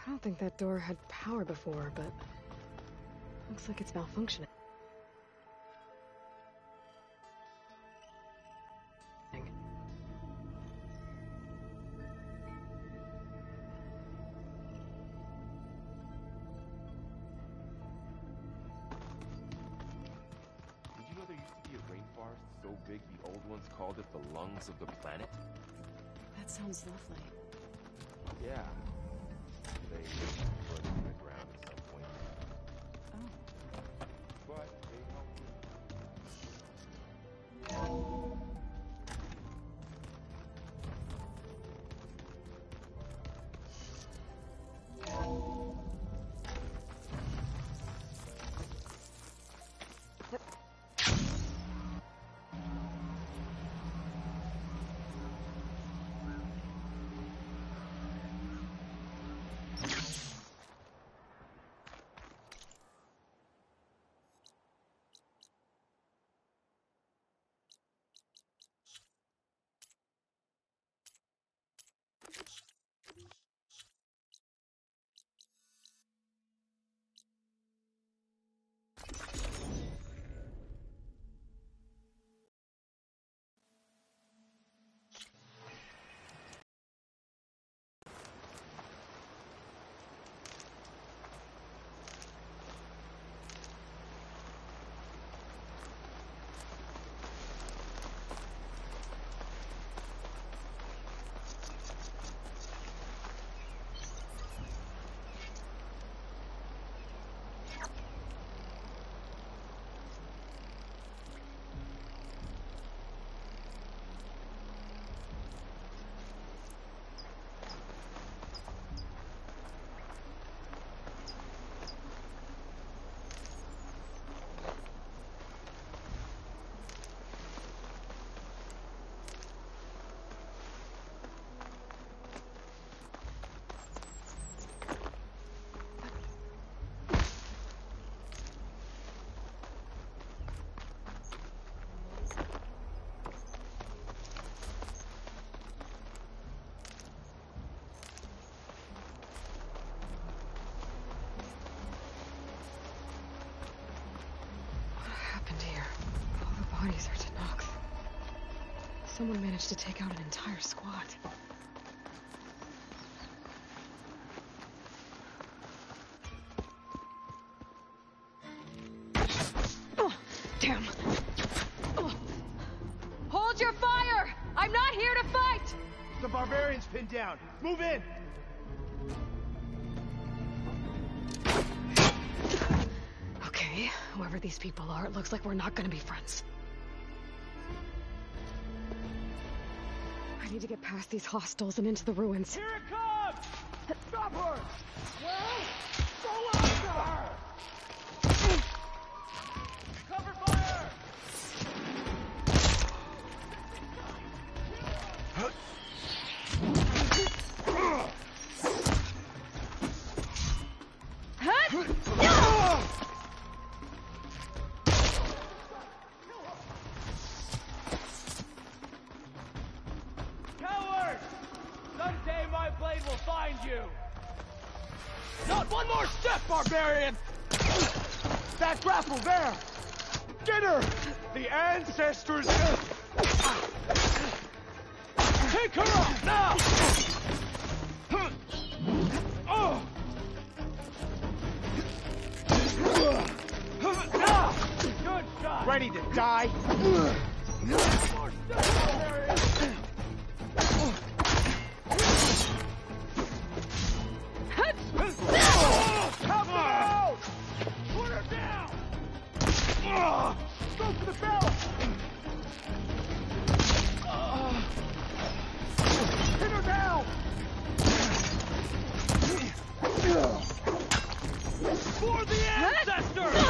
I don't think that door had power before, but looks like it's malfunctioning. So big the old ones called it the lungs of the planet? That sounds lovely. Yeah. They burn in the ground at some point. Oh. But they Bodies are Tenakth. Someone managed to take out an entire squad. Oh, damn. Oh. Hold your fire! I'm not here to fight! The barbarian's pinned down. Move in! Okay, whoever these people are, it looks like we're not gonna be friends. I need to get past these hostiles and into the ruins. Here it comes! Stop her! Well, go after her! Cover fire! Barbarian! That grapple there! Get her! The ancestors! Take her up now! Good shot! Ready to die? More stuff, barbarian! Go for the bell! Hit her down! For the ancestors!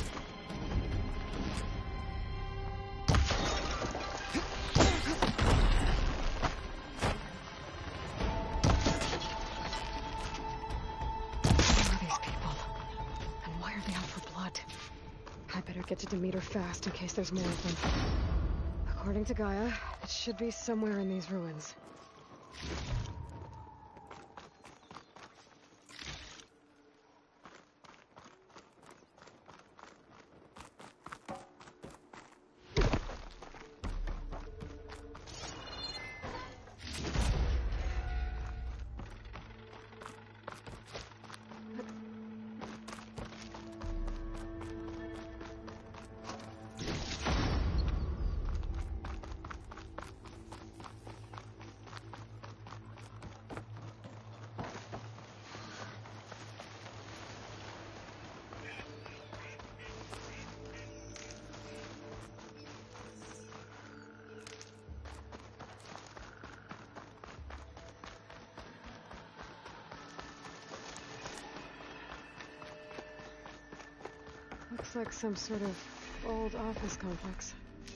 Get to Demeter fast in case there's more of them. According to Gaia, it should be somewhere in these ruins. Looks like some sort of old office complex.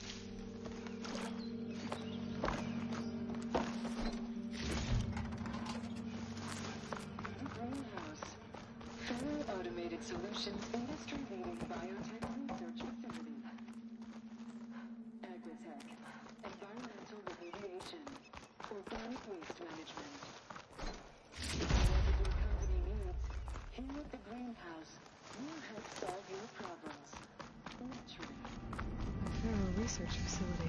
Greenhouse. Fully automated solutions, industry-leading biotech research facility. Agritech. Environmental remediation. Organic waste management. Whatever your company needs, here at the Greenhouse, we'll help solve your problems. Naturally. A Faro research facility.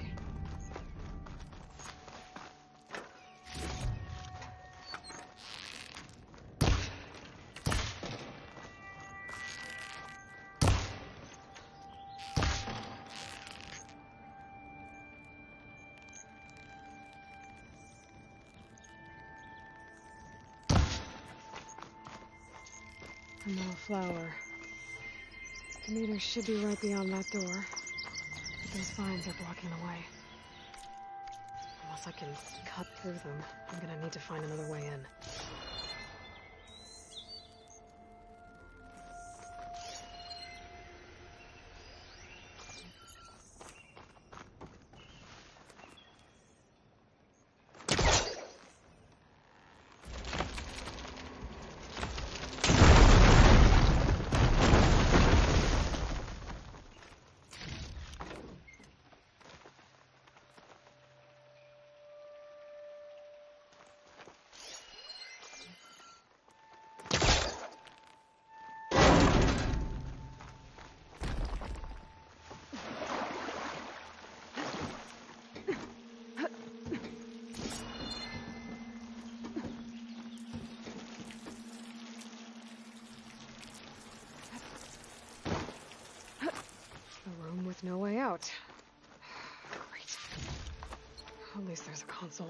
A metal flower. The meter should be right beyond that door. But those vines are blocking the way. Unless I can cut through them, I'm gonna need to find another way in. With no way out. Great. At least there's a console.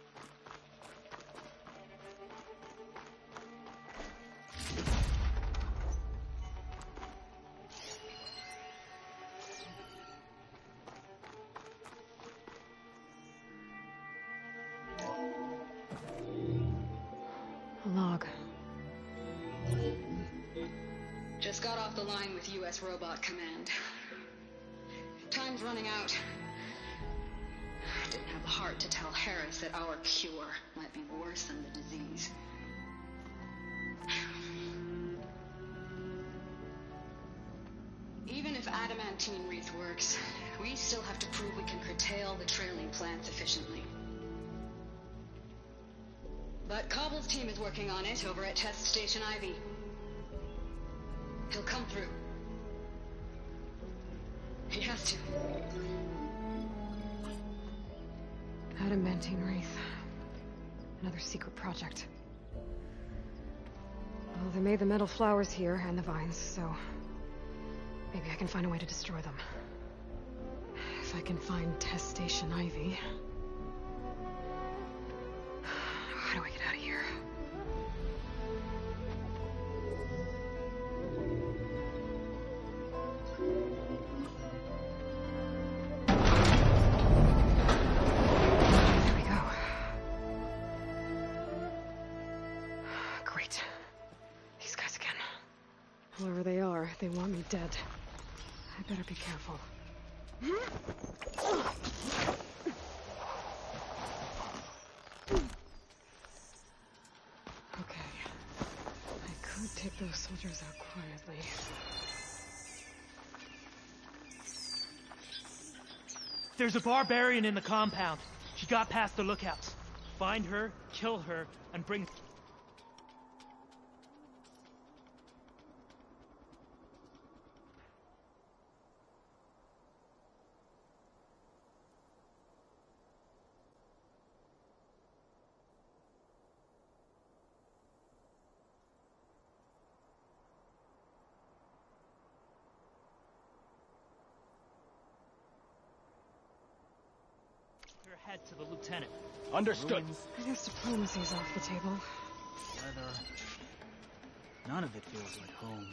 A log. Just got off the line with U.S. Robot Command. Time's running out. I didn't have the heart to tell Harris that our cure might be worse than the disease. Even if adamantine wreath works, we still have to prove we can curtail the trailing plants efficiently. But Cobble's team is working on it over at Test Station Ivy. He'll come through. He has to. Adamantine wreath. Another secret project. Well, they made the metal flowers here and the vines, so maybe I can find a way to destroy them. If I can find Test Station Ivy. How do I get out of here? Whoever they are, they want me dead. I better be careful. Okay. I could take those soldiers out quietly. There's a barbarian in the compound. She got past the lookouts. Find her, kill her, and bring... head to the lieutenant. Understood. I guess diplomacy's off the table. Weather. None of it feels like home.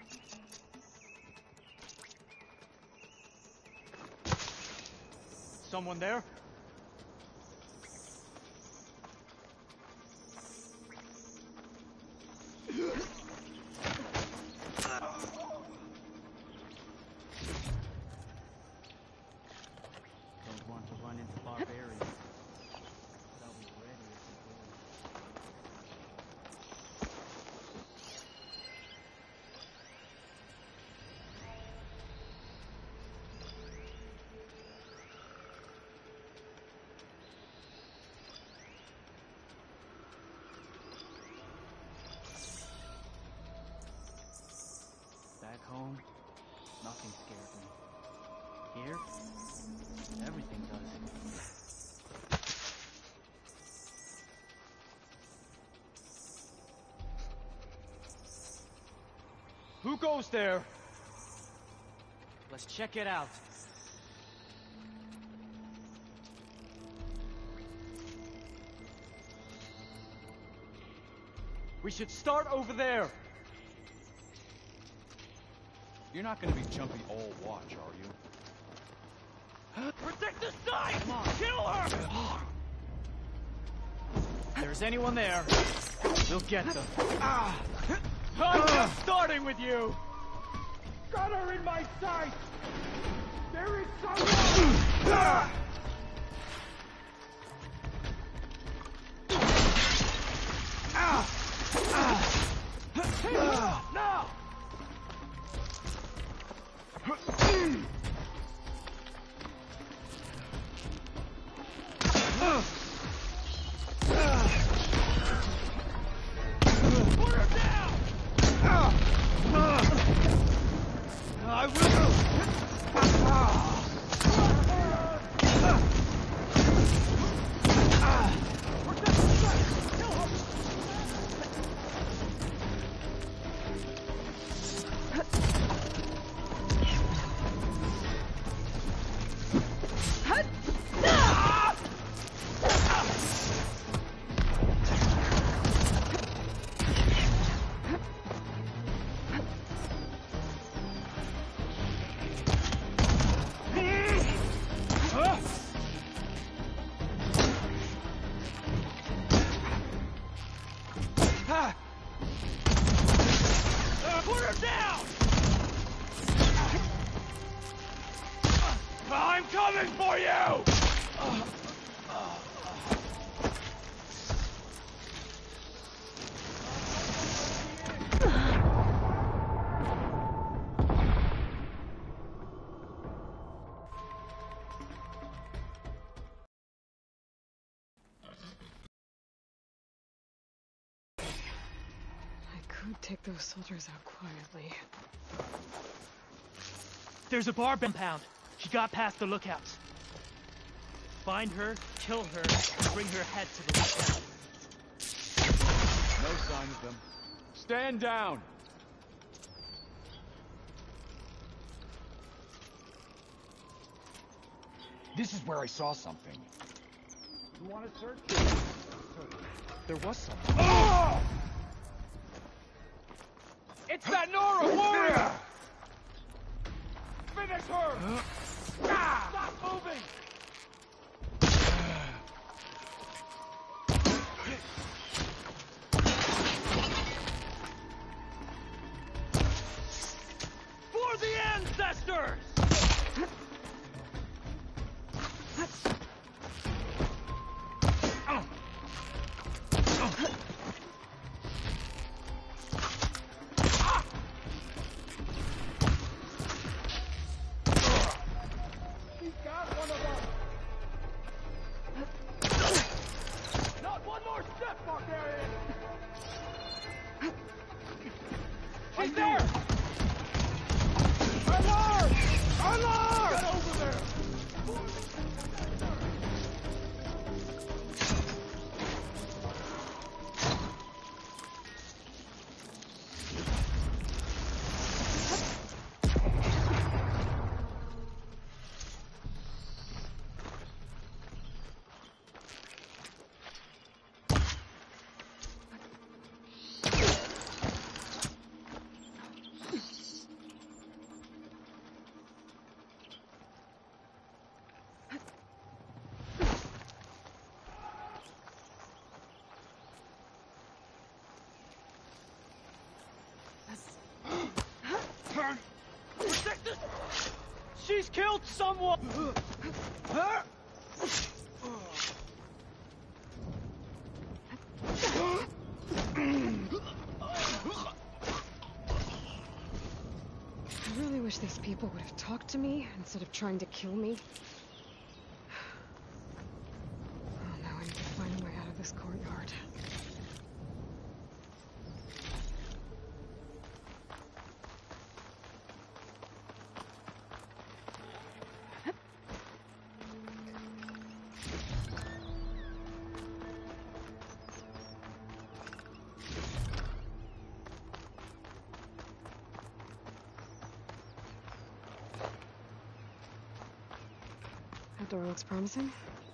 Someone there? home, nothing scares me. Here, everything does. Who goes there? Let's check it out. We should start over there. You're not gonna be jumping all watch, are you? Protect the side! Come on. Kill her! If there's anyone there, we'll get them. I'm just starting with you! Got her in my sight! There is someone! Now! Put her down! I will! Put her down! I'm coming for you! Could take those soldiers out quietly. There's a bar compound. She got past the lookouts. Find her, kill her, and bring her head to the lookout. No sign of them. Stand down! This is where I saw something. You want to search? There was something. Oh! It's that Nora warrior! Finish her! Stop moving! For the ancestors! She's there! Alarm! Alarm! Get over there! She's killed someone! I really wish these people would have talked to me instead of trying to kill me. Oh, now I need to find a way out of this courtyard. That door looks promising.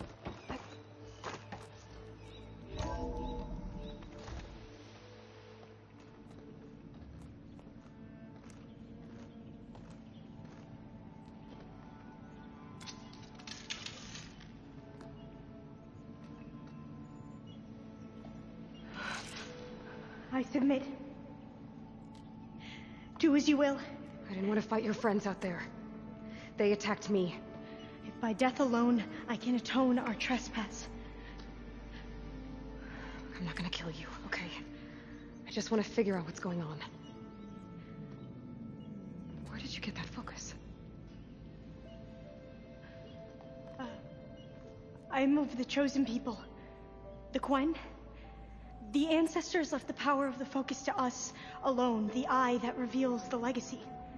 I submit. Do as you will. I didn't want to fight your friends out there. They attacked me. If by death alone I can atone our trespass. I'm not gonna kill you, okay? I just want to figure out what's going on. Where did you get that focus? I'm of the chosen people. The Quen. The ancestors left the power of the focus to us alone, the eye that reveals the legacy.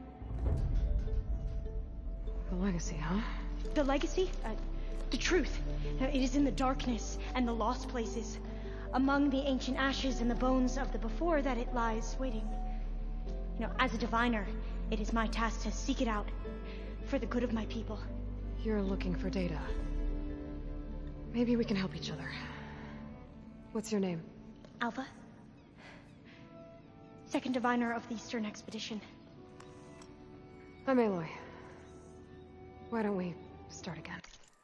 The legacy, huh? The legacy? The truth. It is in the darkness and the lost places, among the ancient ashes and the bones of the before that it lies waiting. As a diviner, it is my task to seek it out for the good of my people. You're looking for data. Maybe we can help each other. What's your name? Alpha. Second diviner of the Eastern Expedition. I'm Aloy. Why don't we start again?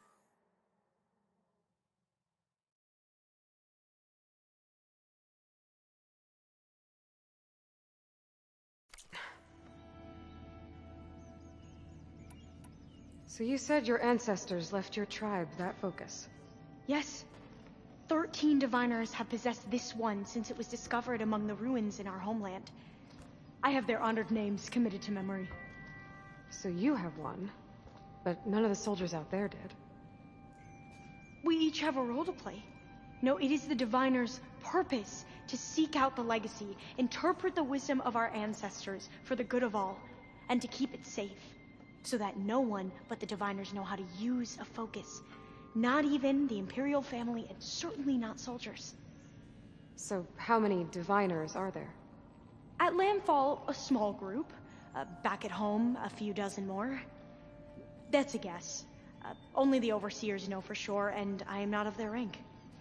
So you said your ancestors left your tribe that focus? Yes. 13 diviners have possessed this one since it was discovered among the ruins in our homeland. I have their honored names committed to memory. So you have one, but none of the soldiers out there did. We each have a role to play. No, it is the diviner's purpose to seek out the legacy, interpret the wisdom of our ancestors for the good of all, and to keep it safe, so that no one but the diviners know how to use a focus. Not even the Imperial family, and certainly not soldiers. So how many diviners are there? At Landfall, a small group. Back at home, a few dozen more. That's a guess. Only the overseers know for sure, and I am not of their rank.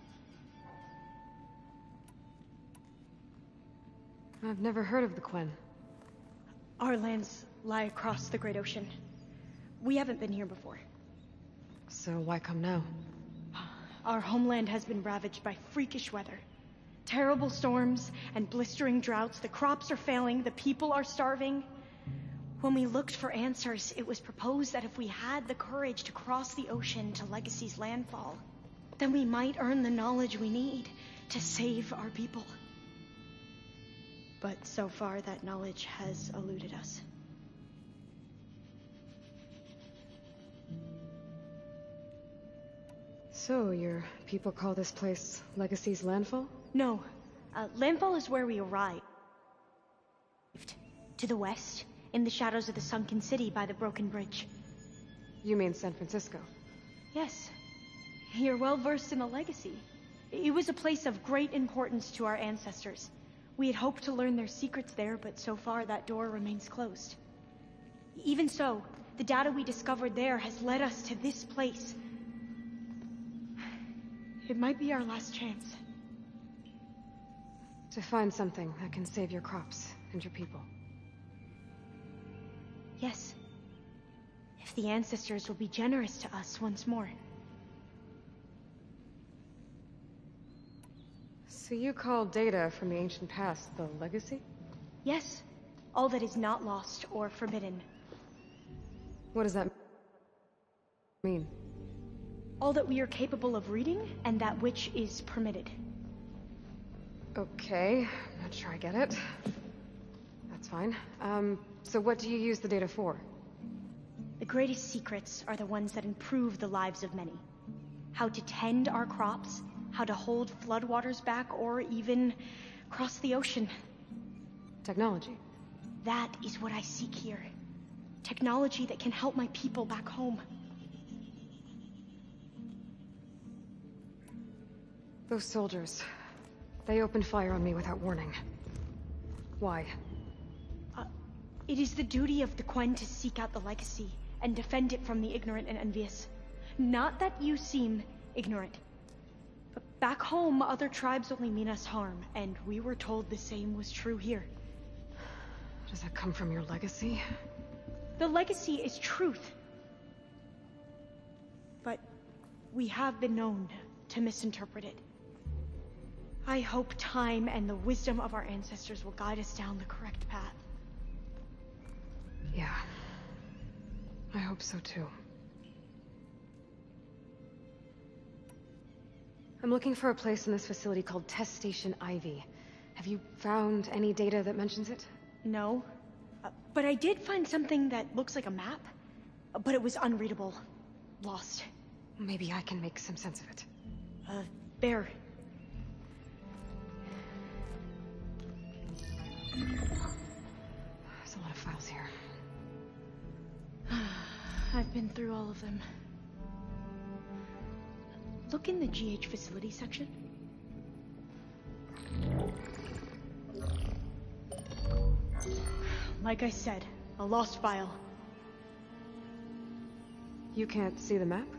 I've never heard of the Quen. Our lands lie across the Great Ocean. We haven't been here before. So why come now? Our homeland has been ravaged by freakish weather. Terrible storms and blistering droughts. The crops are failing, the people are starving. When we looked for answers, it was proposed that if we had the courage to cross the ocean to Legacy's landfall, then we might earn the knowledge we need to save our people. But so far, that knowledge has eluded us. So, your people call this place Legacy's landfall? No. Landfall is where we arrived. To the west, in the shadows of the sunken city by the broken bridge. You mean San Francisco? Yes. You're well versed in the Legacy. It was a place of great importance to our ancestors. We had hoped to learn their secrets there, but so far that door remains closed. Even so, the data we discovered there has led us to this place. It might be our last chance. To find something that can save your crops and your people. Yes. If the ancestors will be generous to us once more. So you call data from the ancient past the Legacy? Yes. All that is not lost or forbidden. What does that mean? All that we are capable of reading, and that which is permitted. Okay, I'm not sure I get it. That's fine. So what do you use the data for? The greatest secrets are the ones that improve the lives of many. How to tend our crops, how to hold floodwaters back, or even cross the ocean. Technology. That is what I seek here. Technology that can help my people back home. Those soldiers, they opened fire on me without warning. Why? It is the duty of the Quen to seek out the Legacy and defend it from the ignorant and envious. Not that you seem ignorant. But back home, other tribes only mean us harm, and we were told the same was true here. Does that come from your legacy? The legacy is truth. But we have been known to misinterpret it. I hope time and the wisdom of our ancestors will guide us down the correct path. Yeah. I hope so too. I'm looking for a place in this facility called Test Station Ivy. Have you found any data that mentions it? No. But I did find something that looks like a map. But it was unreadable. Lost. Maybe I can make some sense of it. Bear. There's a lot of files here. I've been through all of them. Look in the GH facility section. Like I said, a lost file. You can't see the map?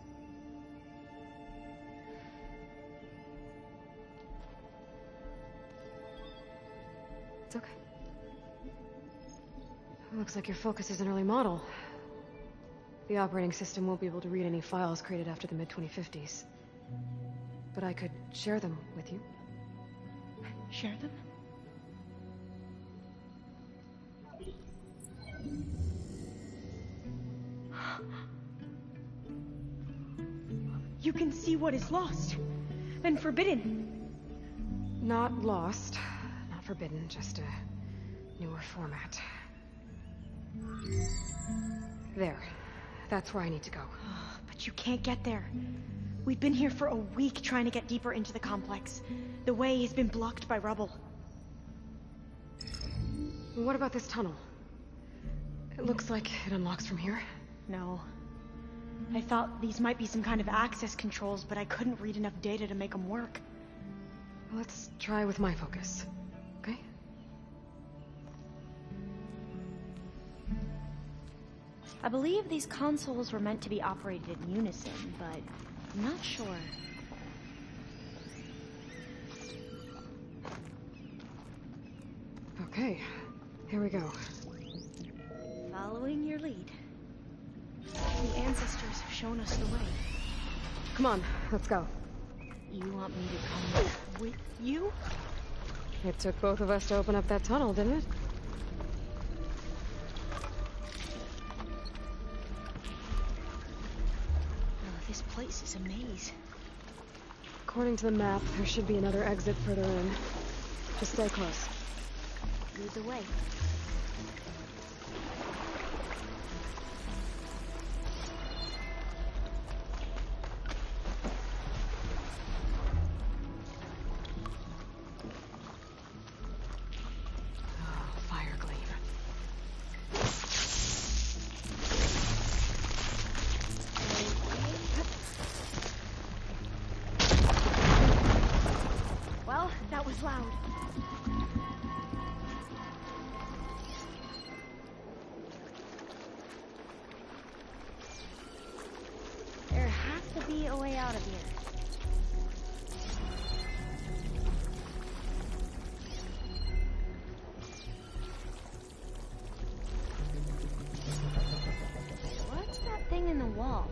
It's okay. Looks like your focus is an early model. The operating system won't be able to read any files created after the mid-2050s. But I could share them with you. Share them? You can see what is lost and forbidden. Not lost, not forbidden, just a newer format. There. That's where I need to go. But you can't get there. We've been here for a week trying to get deeper into the complex. The way has been blocked by rubble. What about this tunnel? It looks like it unlocks from here. No. I thought these might be some kind of access controls, but I couldn't read enough data to make them work. Let's try with my focus, okay? I believe these consoles were meant to be operated in unison, but I'm not sure. Okay, here we go. Following your lead. The ancestors have shown us the way. Come on, let's go. You want me to come with you? It took both of us to open up that tunnel, didn't it? This place is a maze. According to the map, there should be another exit further in. Just stay close. Lead the way. Loud. There has to be a way out of here. What's that thing in the wall?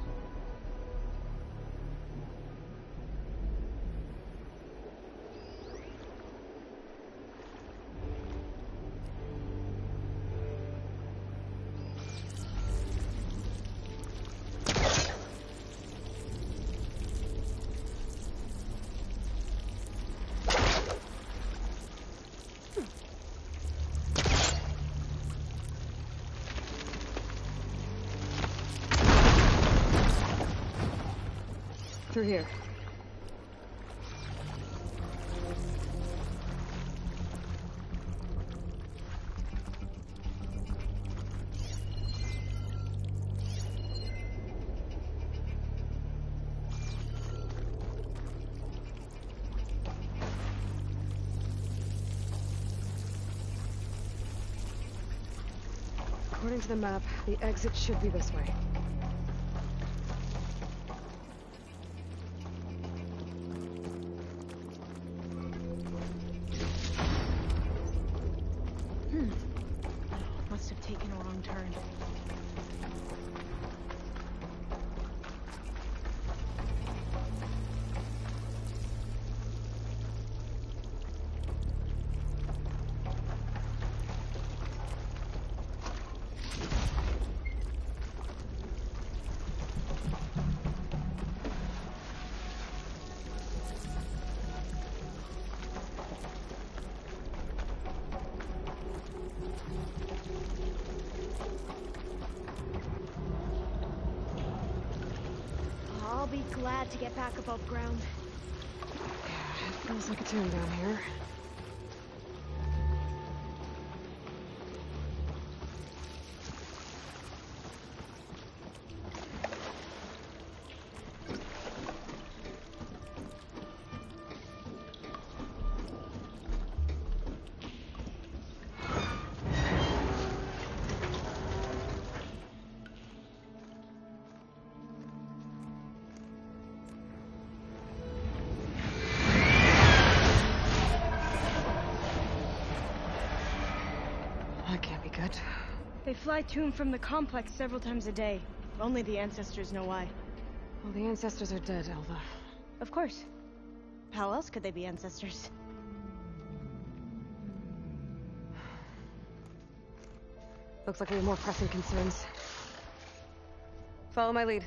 Through here. According to the map, the exit should be this way. be glad to get back above ground. Yeah, it feels like a tomb down here. That can't be good. They fly to and from the complex several times a day. Only the ancestors know why. Well, the ancestors are dead, Elva. Of course. How else could they be ancestors? Looks like we have more pressing concerns. Follow my lead.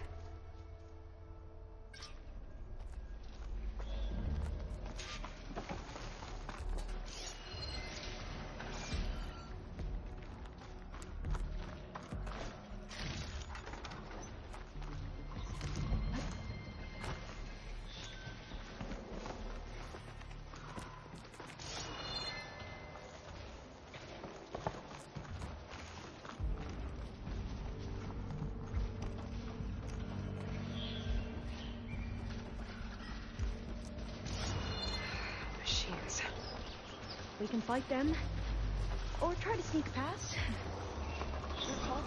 Machines. We can fight them, or try to sneak past. Your call.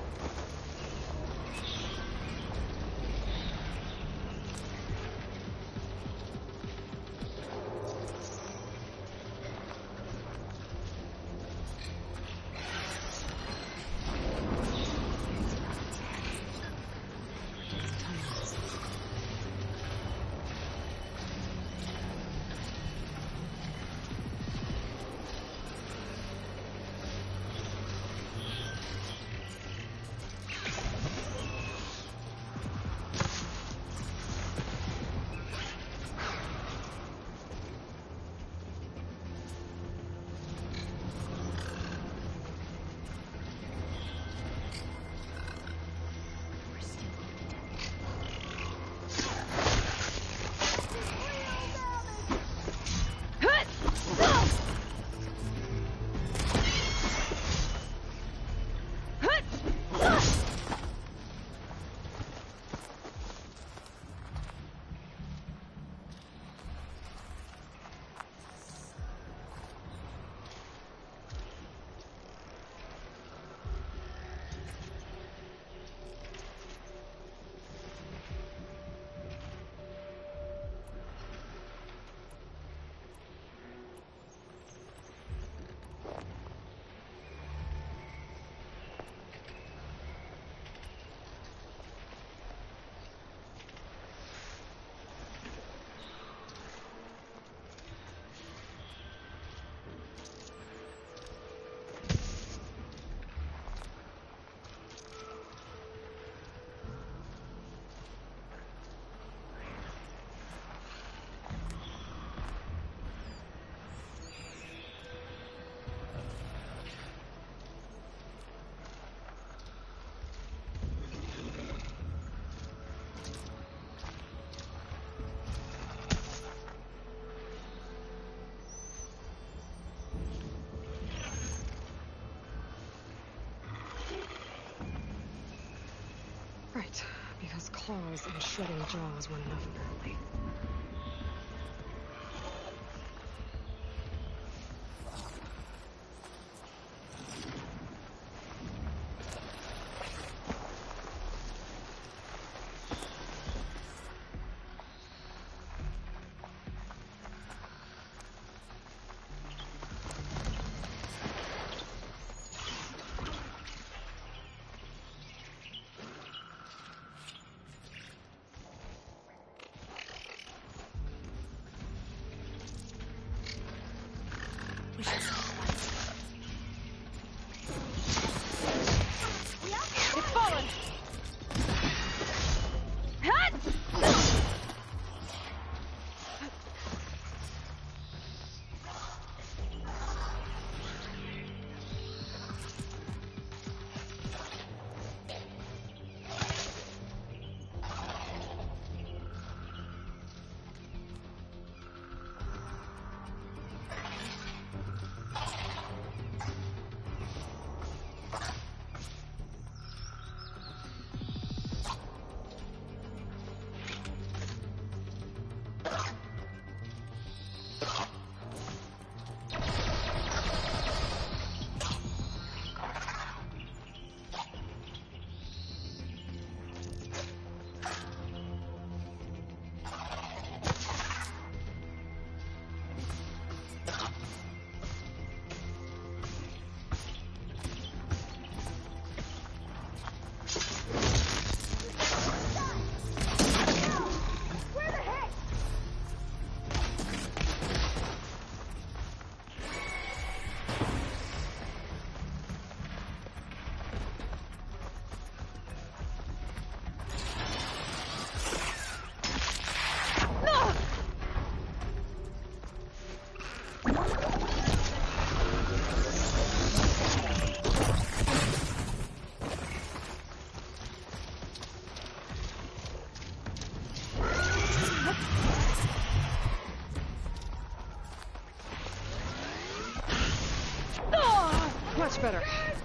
Right, because claws and shredding jaws weren't enough, apparently. Much better.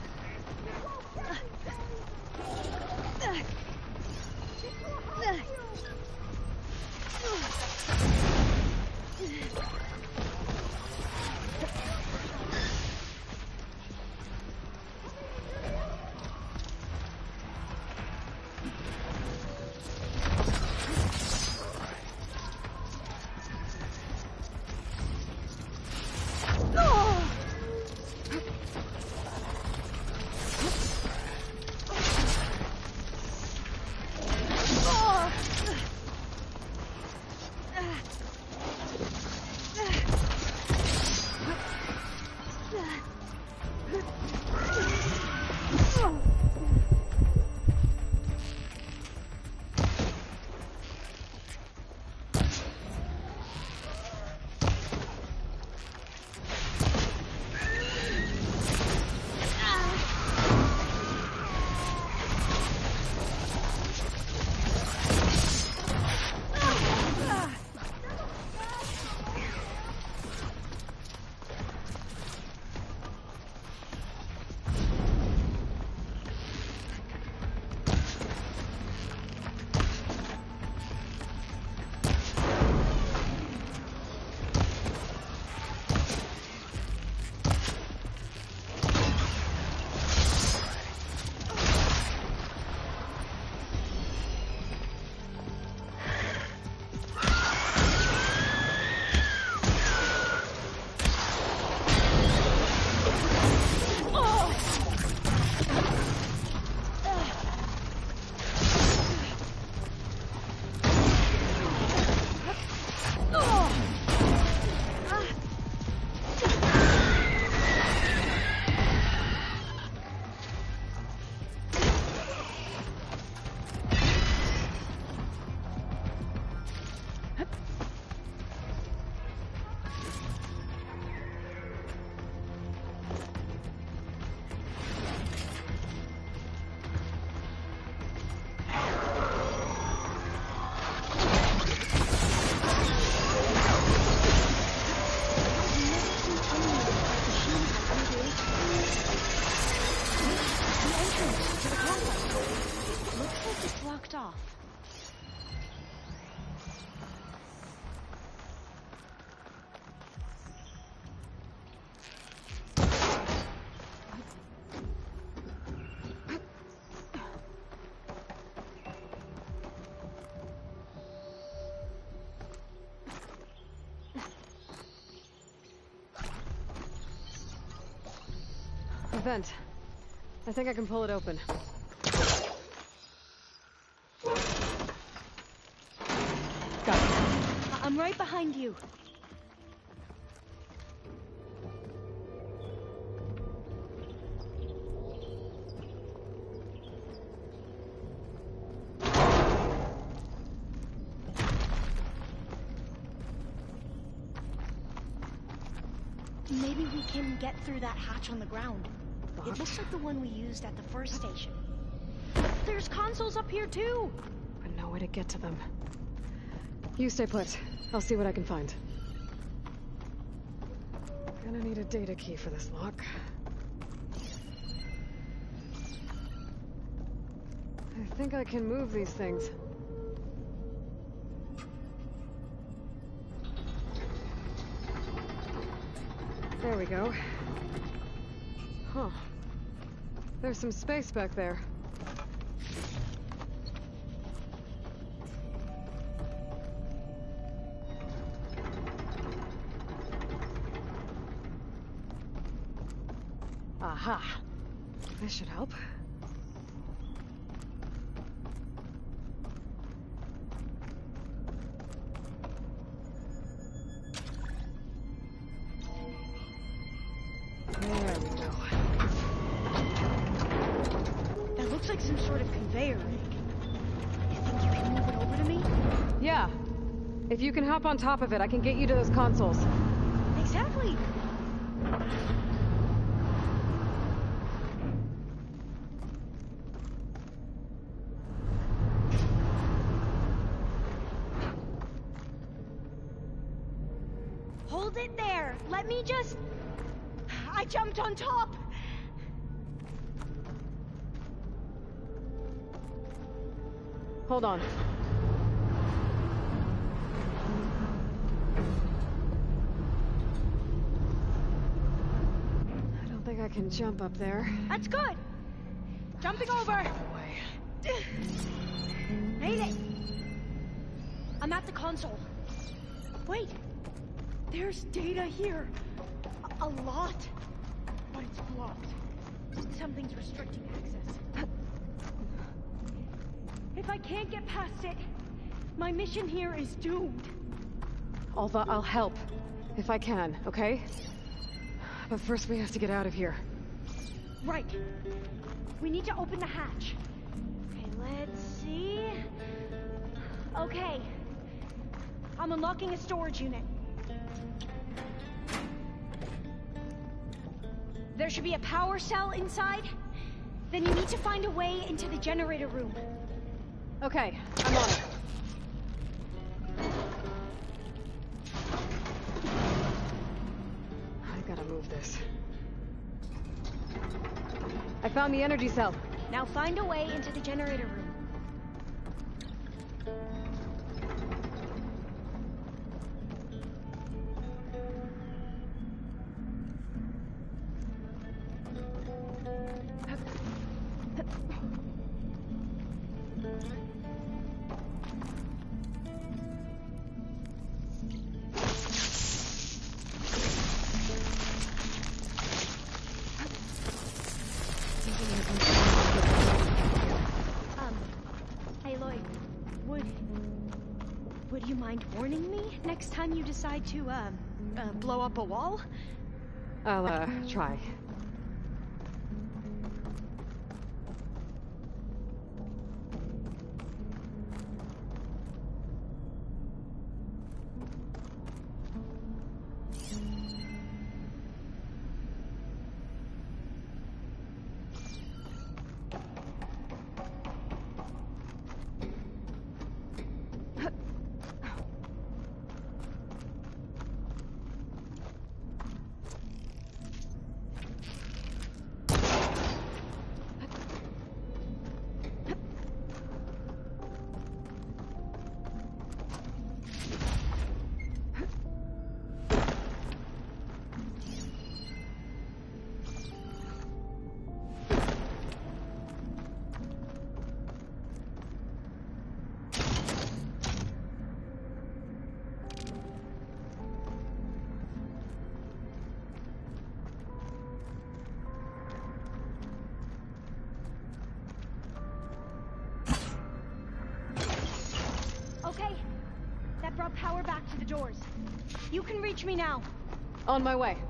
A vent. I think I can pull it open. Got it. I'm right behind you. Maybe we can get through that hatch on the ground. It looks like the one we used at the first station. There's consoles up here too! But no way to get to them. You stay put. I'll see what I can find. Gonna need a data key for this lock. I think I can move these things. There we go. Huh. There's some space back there. Aha. This should help. There we go. That looks like some sort of conveyor rig. You think you can move it over to me? Yeah. If you can hop on top of it, I can get you to those consoles. Exactly. Hold it there. Let me just... I jumped on top. Hold on. I don't think I can jump up there. That's good. Jumping over. Made it. I'm at the console. Wait. There's data here. A lot. But it's blocked. Something's restricting access. If I can't get past it, my mission here is doomed. Alva, I'll help. If I can, okay? But first we have to get out of here. Right. We need to open the hatch. Okay, let's see. Okay. I'm unlocking a storage unit. There should be a power cell inside. Then you need to find a way into the generator room. Okay, I'm on it. I gotta move this. I found the energy cell. Now find a way into the generator room. Would you mind warning me next time you decide to, blow up a wall? I'll, try. Okay. That brought power back to the doors. You can reach me now. On my way.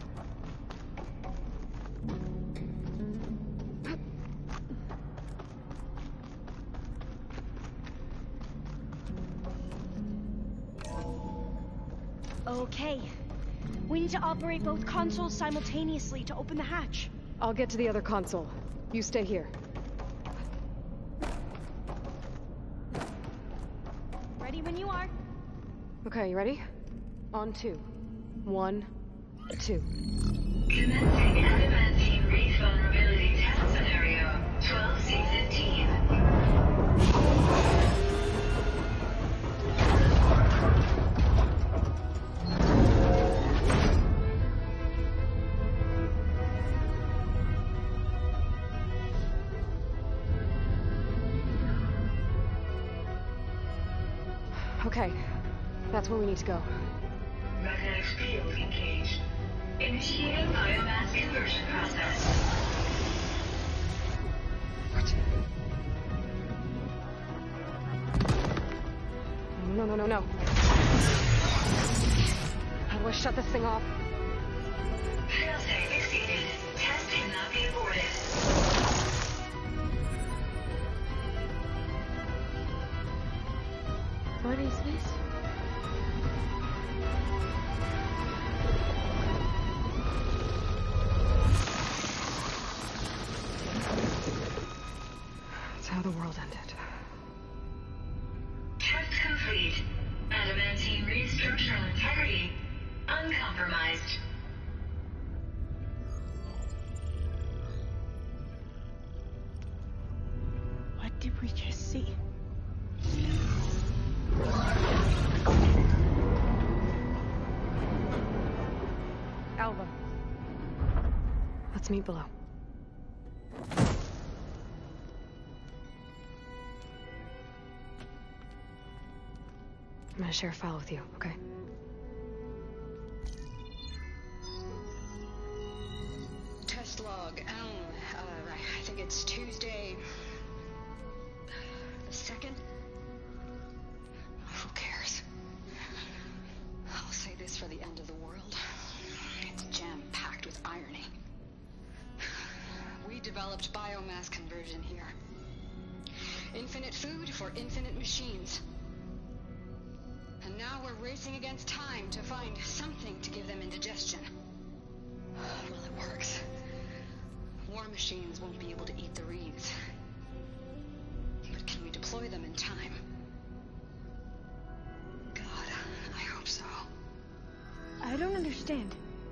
Okay. We need to operate both consoles simultaneously to open the hatch. I'll get to the other console. You stay here. Ready when you are. Okay, you ready? On 2. 1, 2. Commencing adamantine reef vulnerability test scenario 12C15. Okay, that's where we need to go. Magnetic field engaged. Initiating biomass conversion process. What? No. How do I shut this thing off? Failsafe exceeded. Test cannot be aborted. What is this? That's how the world ended. Test complete. Adamantine read structural integrity uncompromised. What did we just see? Alva. Let's meet below. I'm gonna share a file with you, okay? Test log, I think it's Tuesday the 2nd? Who cares? I'll say this for the end of the world. It's jam-packed with irony. We developed biomass conversion here. Infinite food for infinite machines. And now we're racing against time to find something to give them indigestion. Well, it works. War machines won't be able to eat the reeds. But can we deploy them in time? God, I hope so. I don't understand.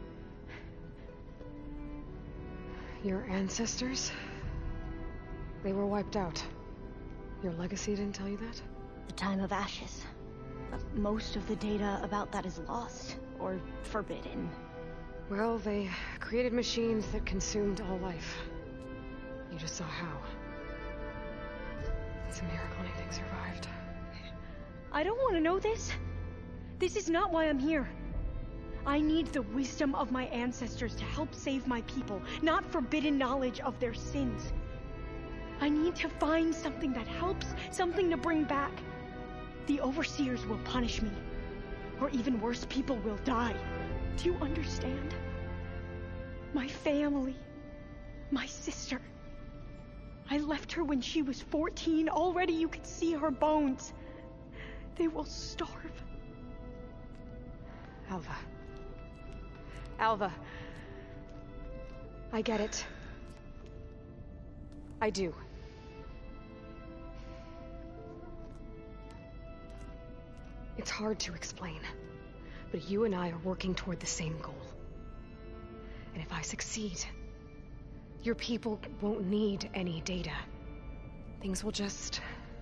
Your ancestors? They were wiped out. Your legacy didn't tell you that? The time of ashes. Most of the data about that is lost, or forbidden. Well, they created machines that consumed all life. You just saw how. It's a miracle anything survived. I don't want to know this. This is not why I'm here. I need the wisdom of my ancestors to help save my people, not forbidden knowledge of their sins. I need to find something that helps, something to bring back. The overseers will punish me. Or even worse, people will die. Do you understand? My family. My sister. I left her when she was 14. Already you could see her bones. They will starve. Alva. Alva. I get it. I do. It's hard to explain, but you and I are working toward the same goal. And if I succeed, your people won't need any data. Things will just...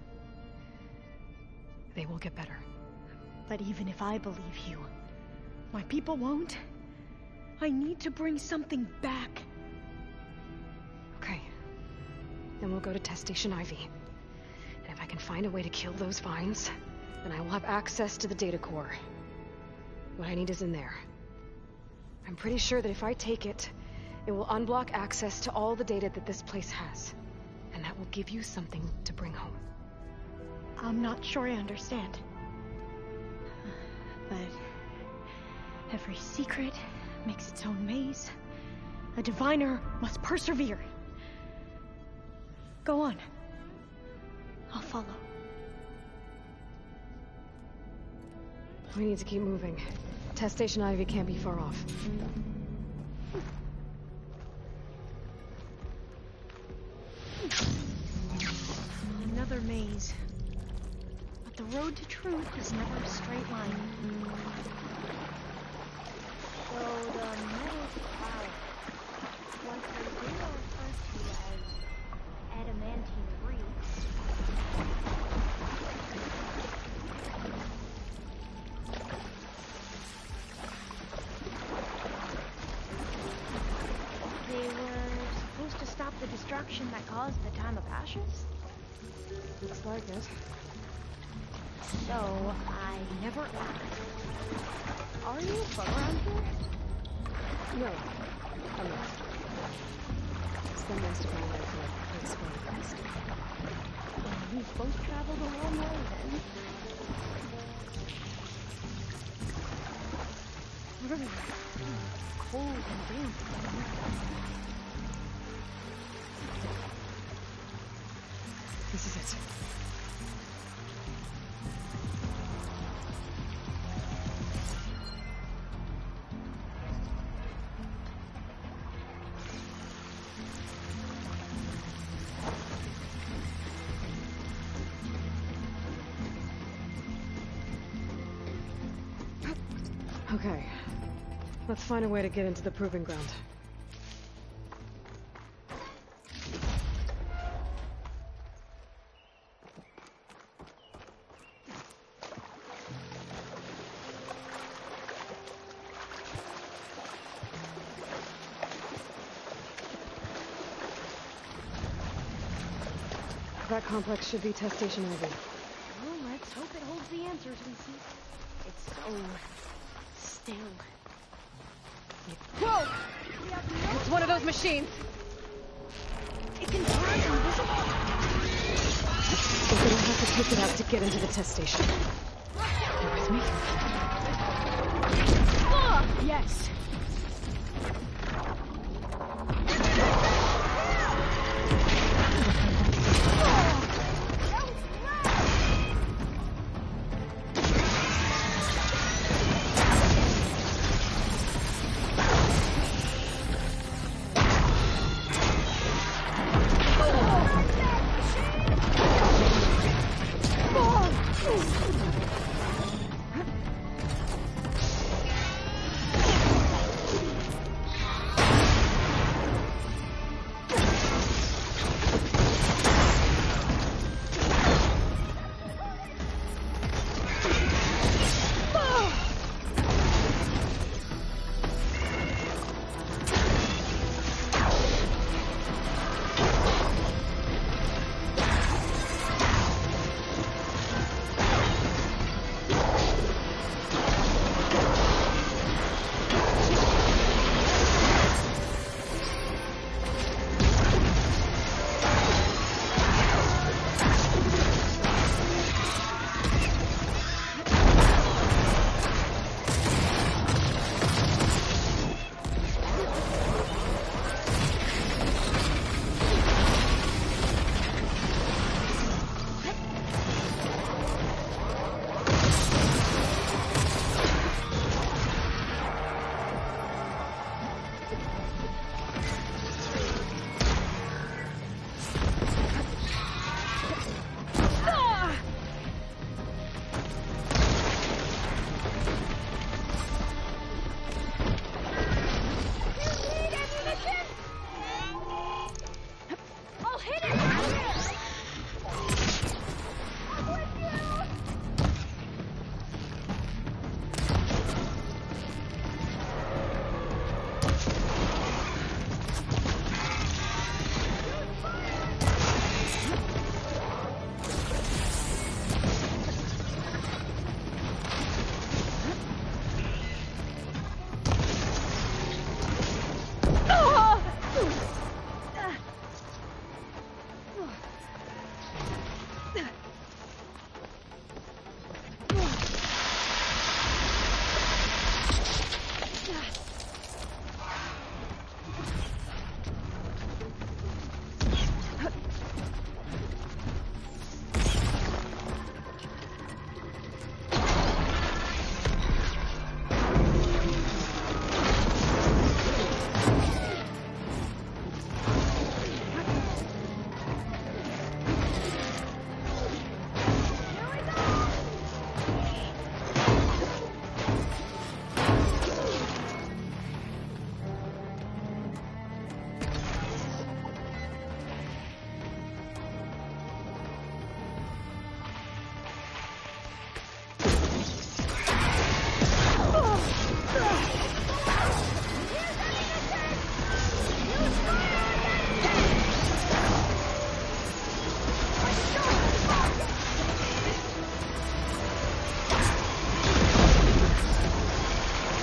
they will get better. But even if I believe you, my people won't. I need to bring something back. Okay. Then we'll go to Test Station Ivy. And if I can find a way to kill those vines, then I will have access to the data core. What I need is in there. I'm pretty sure that if I take it, it will unblock access to all the data that this place has. And that will give you something to bring home. I'm not sure I understand. But every secret makes its own maze. A diviner must persevere. Go on. I'll follow. We need to keep moving. Test Station Ivy can't be far off. Another maze. But the road to truth is never a straight line. So the metal cloud was originally referred to as adamantine reeds. They were supposed to stop the destruction that caused the time of ashes? Looks like it. So, I never asked. Are you from around here? No, I'm not. I spent most of my life in a Spring West. We've both traveled a long way then. Really cold and damp. This is it. Okay. Let's find a way to get into the proving ground. That complex should be test station Ivy. Well, let's hope it holds the answers we seek. It's so still. Whoa! It's one of those machines. It can turn invisible. We're gonna have to take it out to get into the test station. You with me? Yes.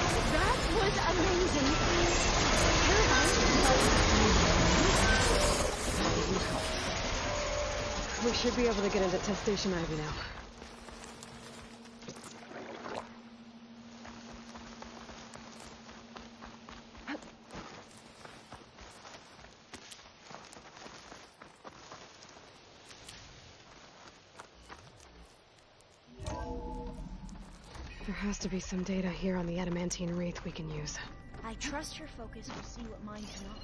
That was amazing. We should be able to get into test station Ivy now. There has to be some data here on the adamantine wraith we can use. I trust your focus will see what mine cannot.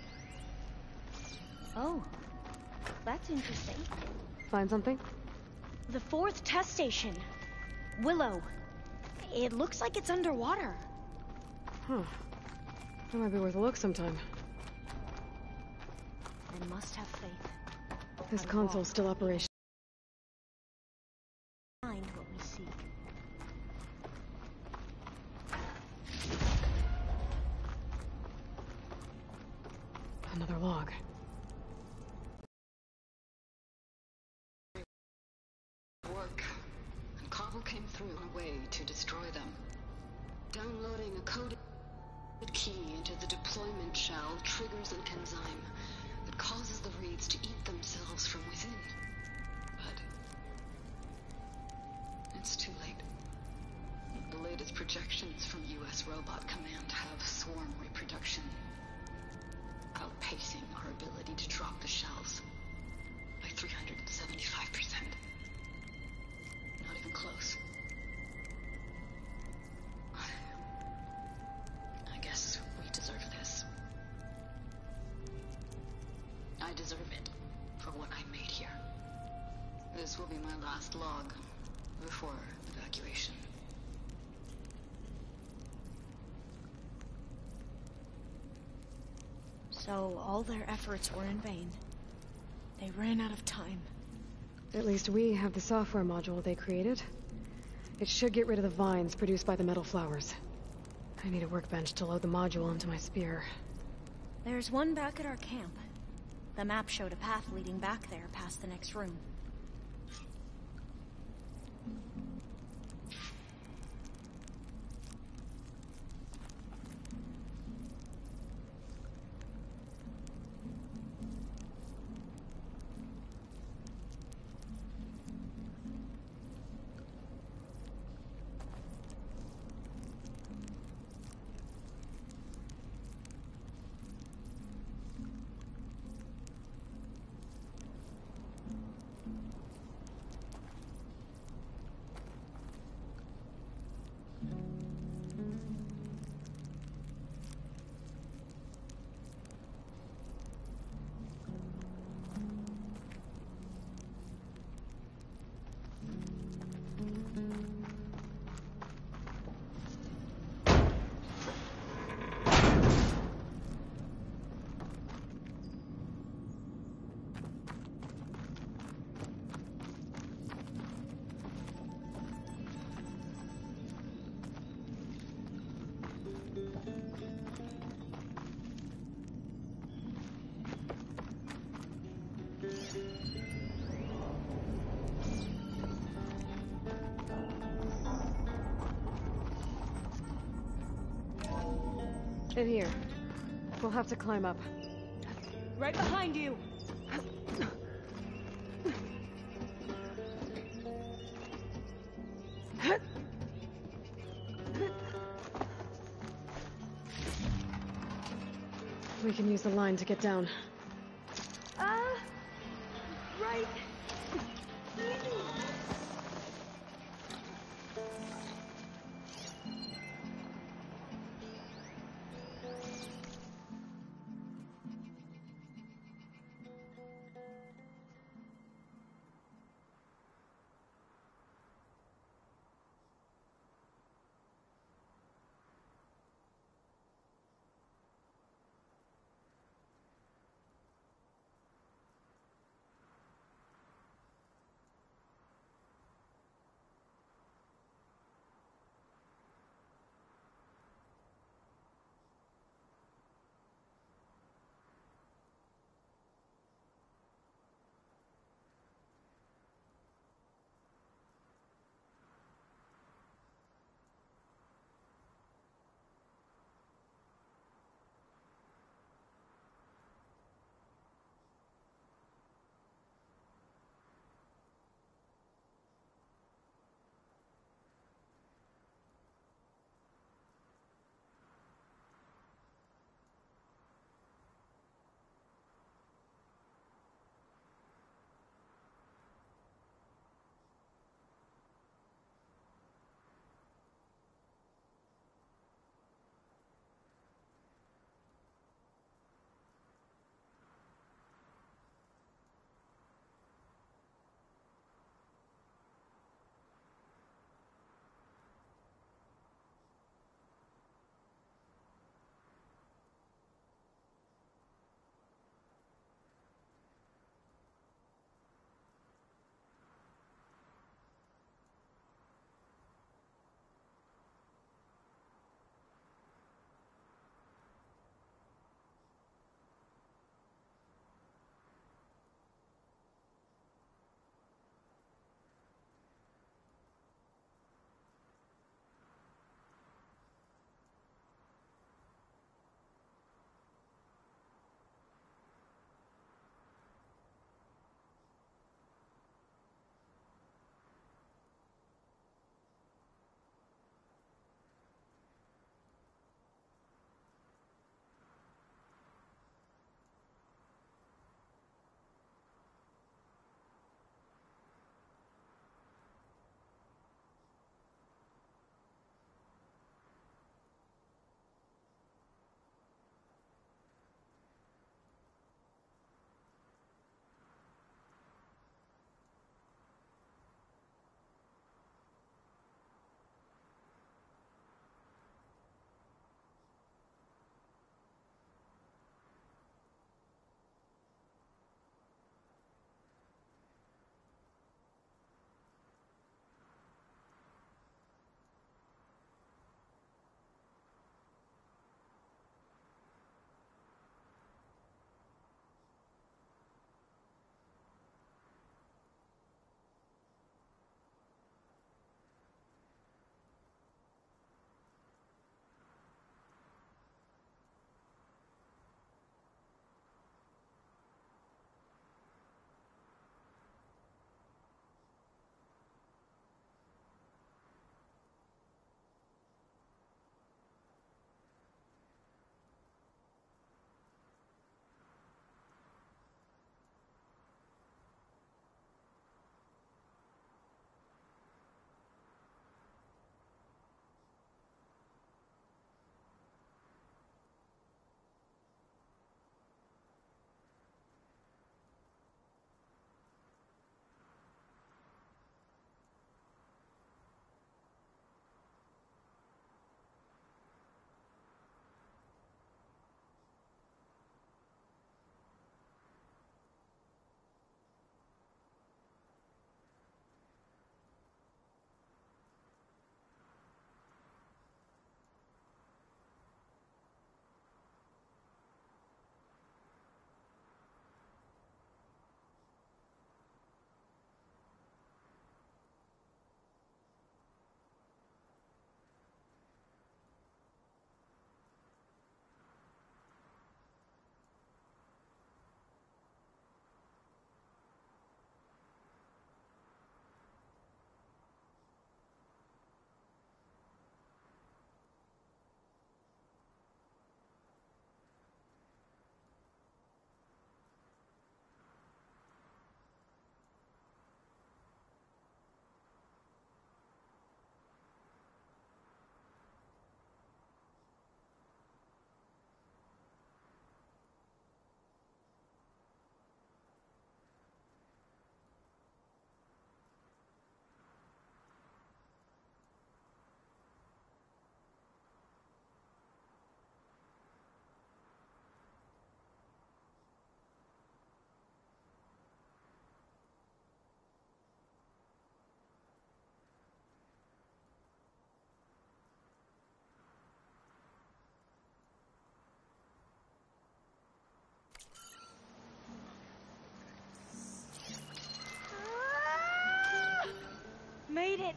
Oh, that's interesting. Find something? The 4th test station. Willow. It looks like it's underwater. Huh. That might be worth a look sometime. I must have faith. This console's still operational. Find what we seek. Another log. Work, and Cobble came through a way to destroy them. Downloading a coded key into the deployment shell triggers an enzyme that causes the reeds to eat themselves from within. But it's too late. The latest projections from U.S. Robot Command have swarm reproduction, outpacing our ability to drop the shells by 375%. Not even close. I guess we deserve this. I deserve it for what I made here. This will be my last log before evacuation. So all their efforts were in vain. They ran out of time. At least we have the software module they created. It should get rid of the vines produced by the metal flowers. I need a workbench to load the module into my spear. There's one back at our camp. The map showed a path leading back there past the next room. In here. We'll have to climb up. Right behind you! We can use the line to get down. Right. it!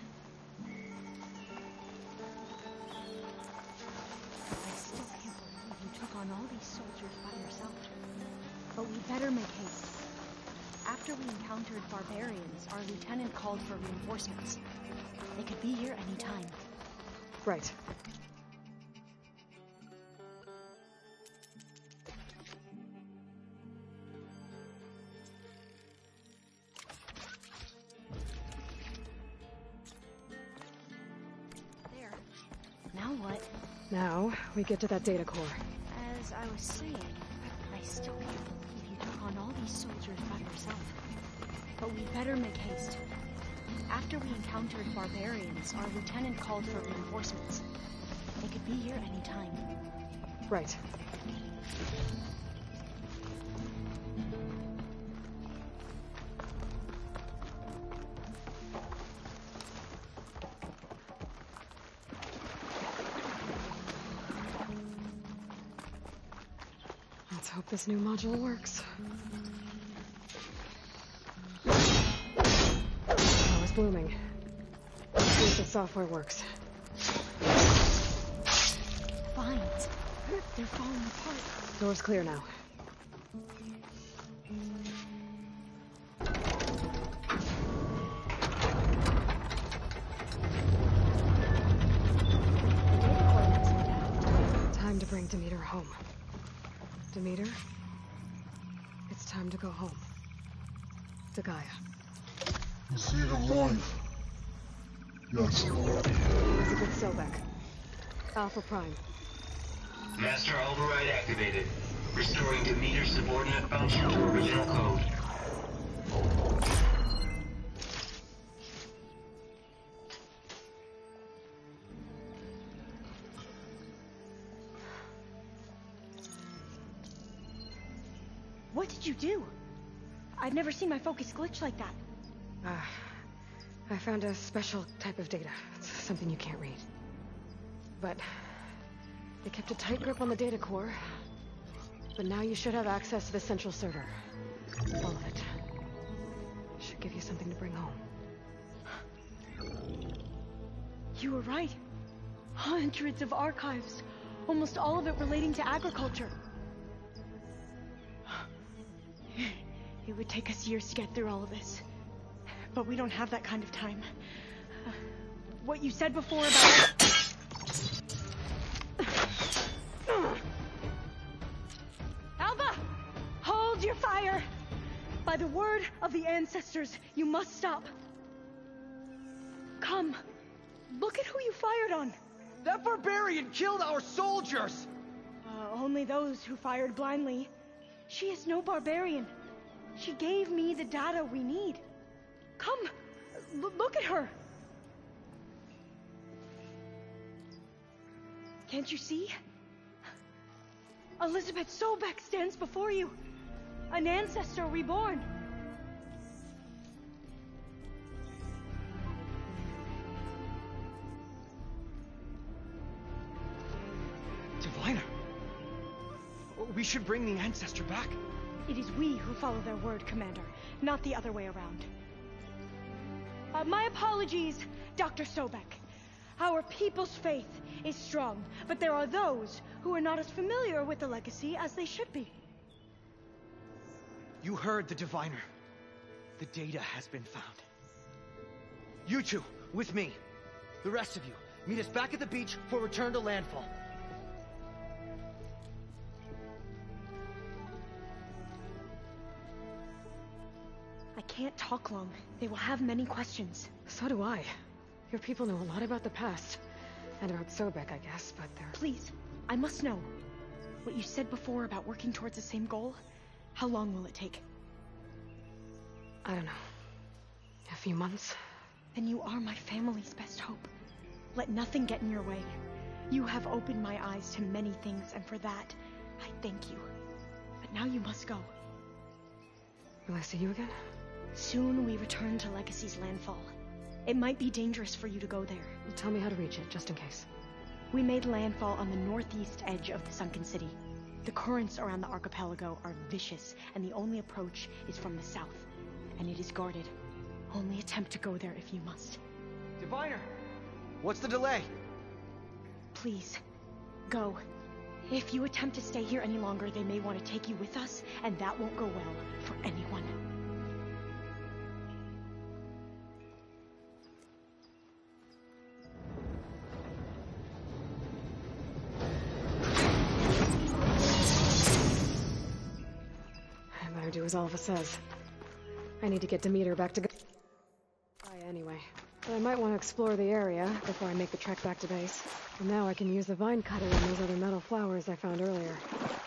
I still can't believe you took on all these soldiers by yourself. But we better make haste. After we encountered barbarians, our lieutenant called for reinforcements. They could be here any time. Right. There. Now what? Now, we get to that data core. As I was saying, I still can't believe you took on all these soldiers by yourself. But we better make haste. After we encountered barbarians, our lieutenant called for reinforcements. They could be here any time. Right. Let's hope this new module works. Oh, it's blooming. Let's see if the software works. Vines. They're falling apart. Door's clear now. Time to bring Demeter home. Demeter, it's time to go home. To Gaia. You see the life? Yes. Elizabeth Sobek. Alpha Prime. Master override activated. Restoring Demeter's subordinate function to original code. What did you do? I've never seen my focus glitch like that. I found a special type of data. It's something you can't read. But they kept a tight grip on the data core. But now you should have access to the central server. All of it. Should give you something to bring home. You were right. Hundreds of archives. Almost all of it relating to agriculture. It would take us years to get through all of this. But we don't have that kind of time. What you said before about... Alva! Hold your fire! By the word of the ancestors, you must stop. Come. Look at who you fired on. That barbarian killed our soldiers! Only those who fired blindly. She is no barbarian. She gave me the data we need. Come, look at her. Can't you see? Elizabeth Sobek stands before you. An ancestor reborn. Diviner. We should bring the ancestor back. It is we who follow their word, Commander, not the other way around. My apologies, Dr. Sobek. Our people's faith is strong, but there are those who are not as familiar with the legacy as they should be. You heard the Diviner. The data has been found. You two, with me. The rest of you, meet us back at the beach for return to landfall. I can't talk long. They will have many questions. So do I. Your people know a lot about the past. And about Sobek, I guess, but they're... Please, I must know. What you said before about working towards the same goal, how long will it take? I don't know. A few months? Then you are my family's best hope. Let nothing get in your way. You have opened my eyes to many things, and for that, I thank you. But now you must go. Will I see you again? Soon we return to Legacy's landfall. It might be dangerous for you to go there. Tell me how to reach it, just in case. We made landfall on the northeast edge of the sunken city. The currents around the archipelago are vicious, and the only approach is from the south. And it is guarded. Only attempt to go there if you must. Diviner! What's the delay? Please, go. If you attempt to stay here any longer, they may want to take you with us, and that won't go well for anyone. I better do as Alpha says. I need to get Demeter back to anyway. But I might want to explore the area before I make the trek back to base. And now I can use the vine cutter and those other metal flowers I found earlier.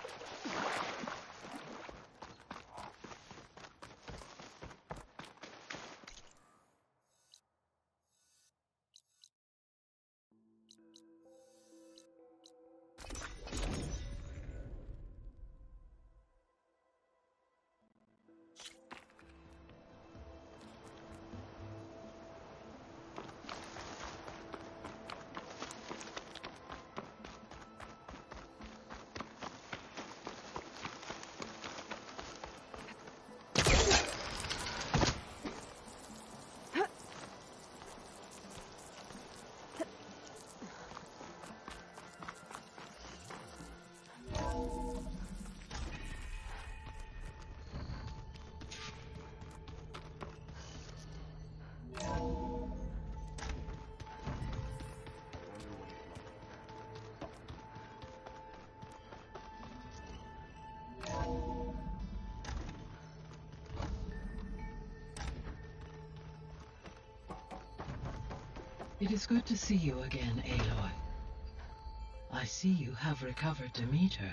It is good to see you again, Aloy. I see you have recovered Demeter.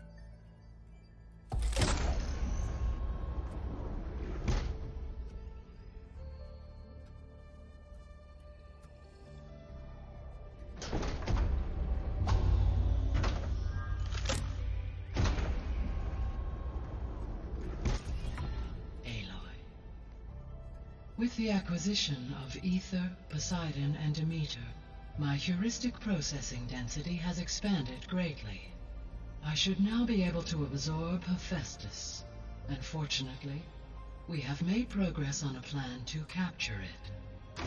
With the acquisition of Ether, Poseidon, and Demeter, my heuristic processing density has expanded greatly. I should now be able to absorb Hephaestus, and fortunately, we have made progress on a plan to capture it.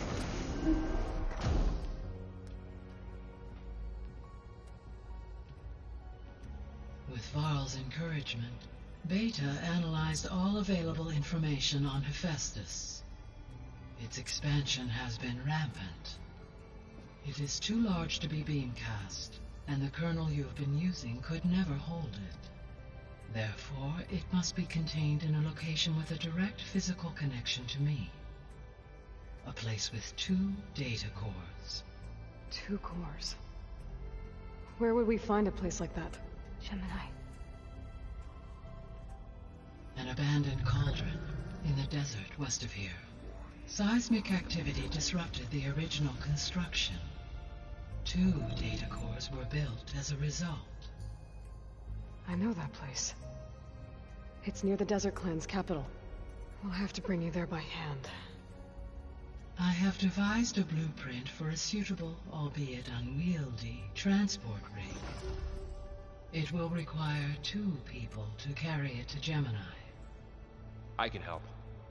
With Varl's encouragement, Beta analyzed all available information on Hephaestus. Its expansion has been rampant. It is too large to be beamcast, and the kernel you have been using could never hold it. Therefore, it must be contained in a location with a direct physical connection to me. A place with 2 data cores. 2 cores? Where would we find a place like that? Gemini. An abandoned cauldron in the desert west of here. Seismic activity disrupted the original construction. 2 data cores were built as a result. I know that place. It's near the Desert Clan's capital. We'll have to bring you there by hand. I have devised a blueprint for a suitable, albeit unwieldy, transport rig. It will require 2 people to carry it to Gemini. I can help.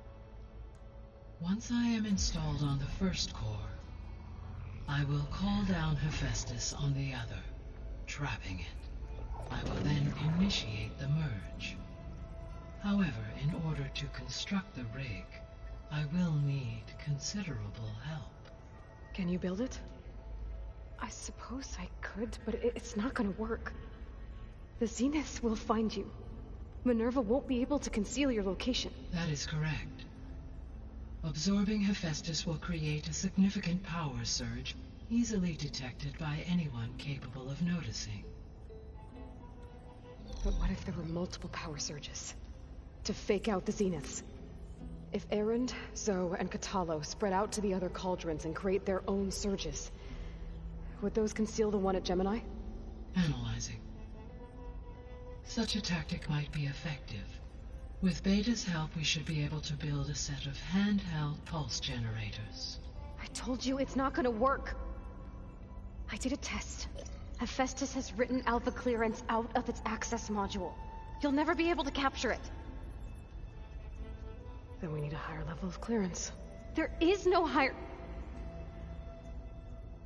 Once I am installed on the first core, I will call down Hephaestus on the other, trapping it. I will then initiate the merge. However, in order to construct the rig, I will need considerable help. Can you build it? I suppose I could, but it's not gonna work. The Zeniths will find you. Minerva won't be able to conceal your location. That is correct. Absorbing Hephaestus will create a significant power surge, easily detected by anyone capable of noticing. But what if there were multiple power surges? To fake out the Zeniths? If Erend, Zoe, and Katalo spread out to the other cauldrons and create their own surges, would those conceal the one at Gemini? Analyzing. Such a tactic might be effective. With Beta's help, we should be able to build a set of handheld pulse generators. I told you it's not gonna work. I did a test. Hephaestus has written Alpha clearance out of its access module. You'll never be able to capture it. Then we need a higher level of clearance. There is no higher...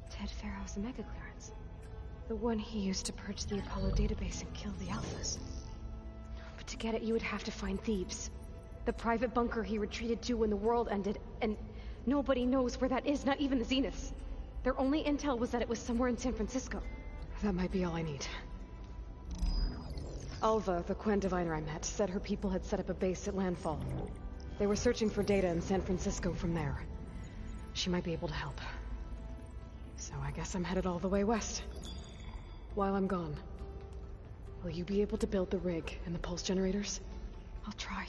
Ted Farrow's mega clearance. The one he used to purge the Apollo database and kill the Alphas. But to get it, you would have to find Thebes. The private bunker he retreated to when the world ended, and nobody knows where that is, not even the Zeniths. Their only intel was that it was somewhere in San Francisco. That might be all I need. Alva, the Quen diviner I met, said her people had set up a base at Landfall. They were searching for data in San Francisco from there. She might be able to help. So I guess I'm headed all the way west. While I'm gone, will you be able to build the rig and the pulse generators? I'll try.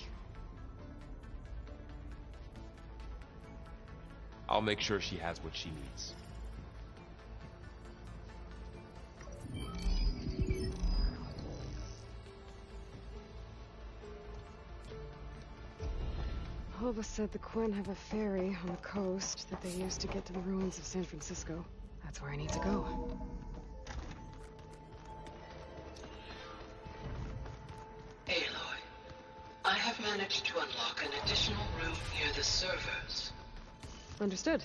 I'll make sure she has what she needs. Hova said the Quen have a ferry on the coast that they use to get to the ruins of San Francisco. That's where I need to go. Aloy, I have managed to unlock an additional room near the servers. Understood.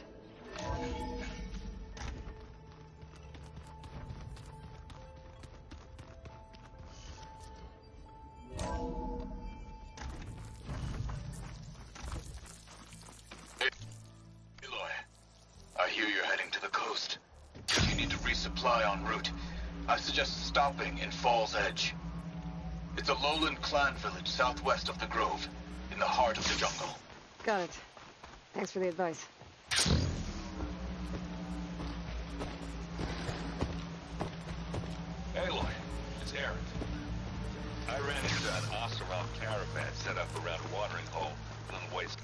I hear you're heading to the coast. If you need to resupply en route, I suggest stopping in Falls Edge. It's a lowland clan village southwest of the Grove, in the heart of the jungle. Got it. Thanks for the advice. Aloy, it's Eric. I ran into that Oseram caravan set up around a watering hole, a little ways.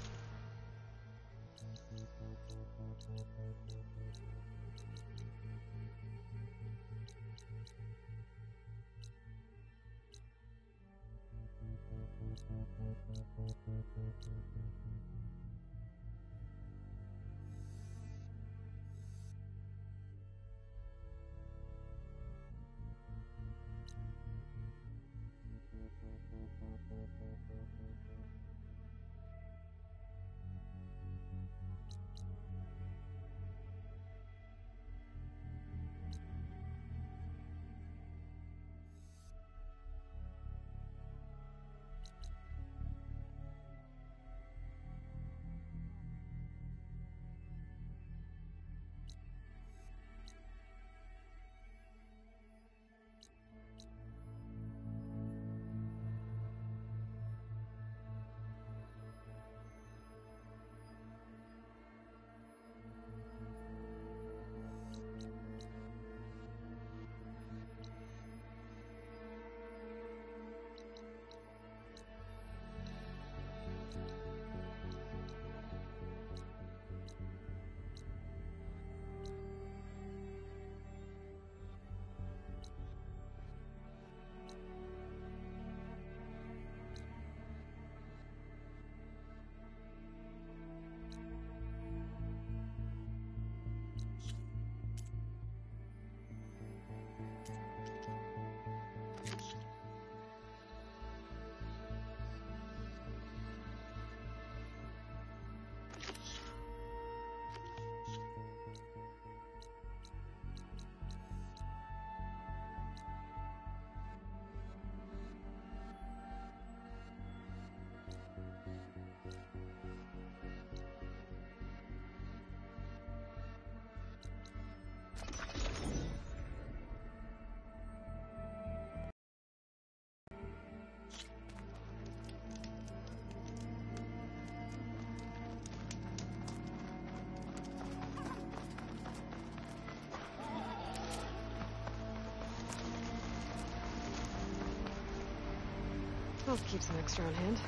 I'll keep some extra on hand.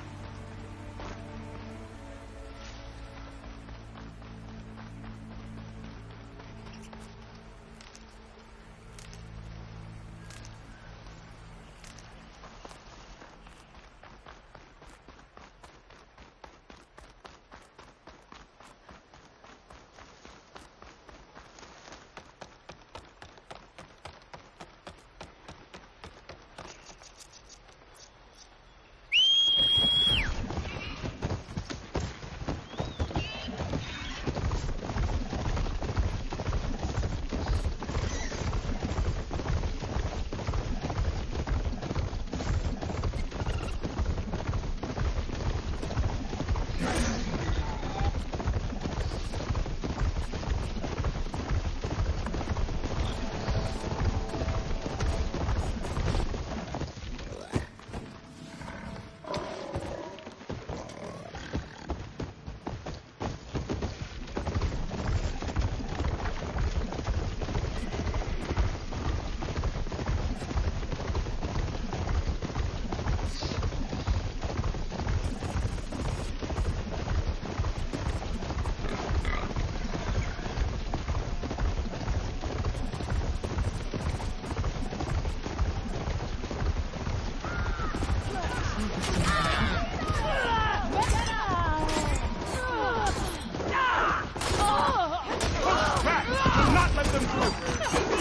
Back! Do not let them through!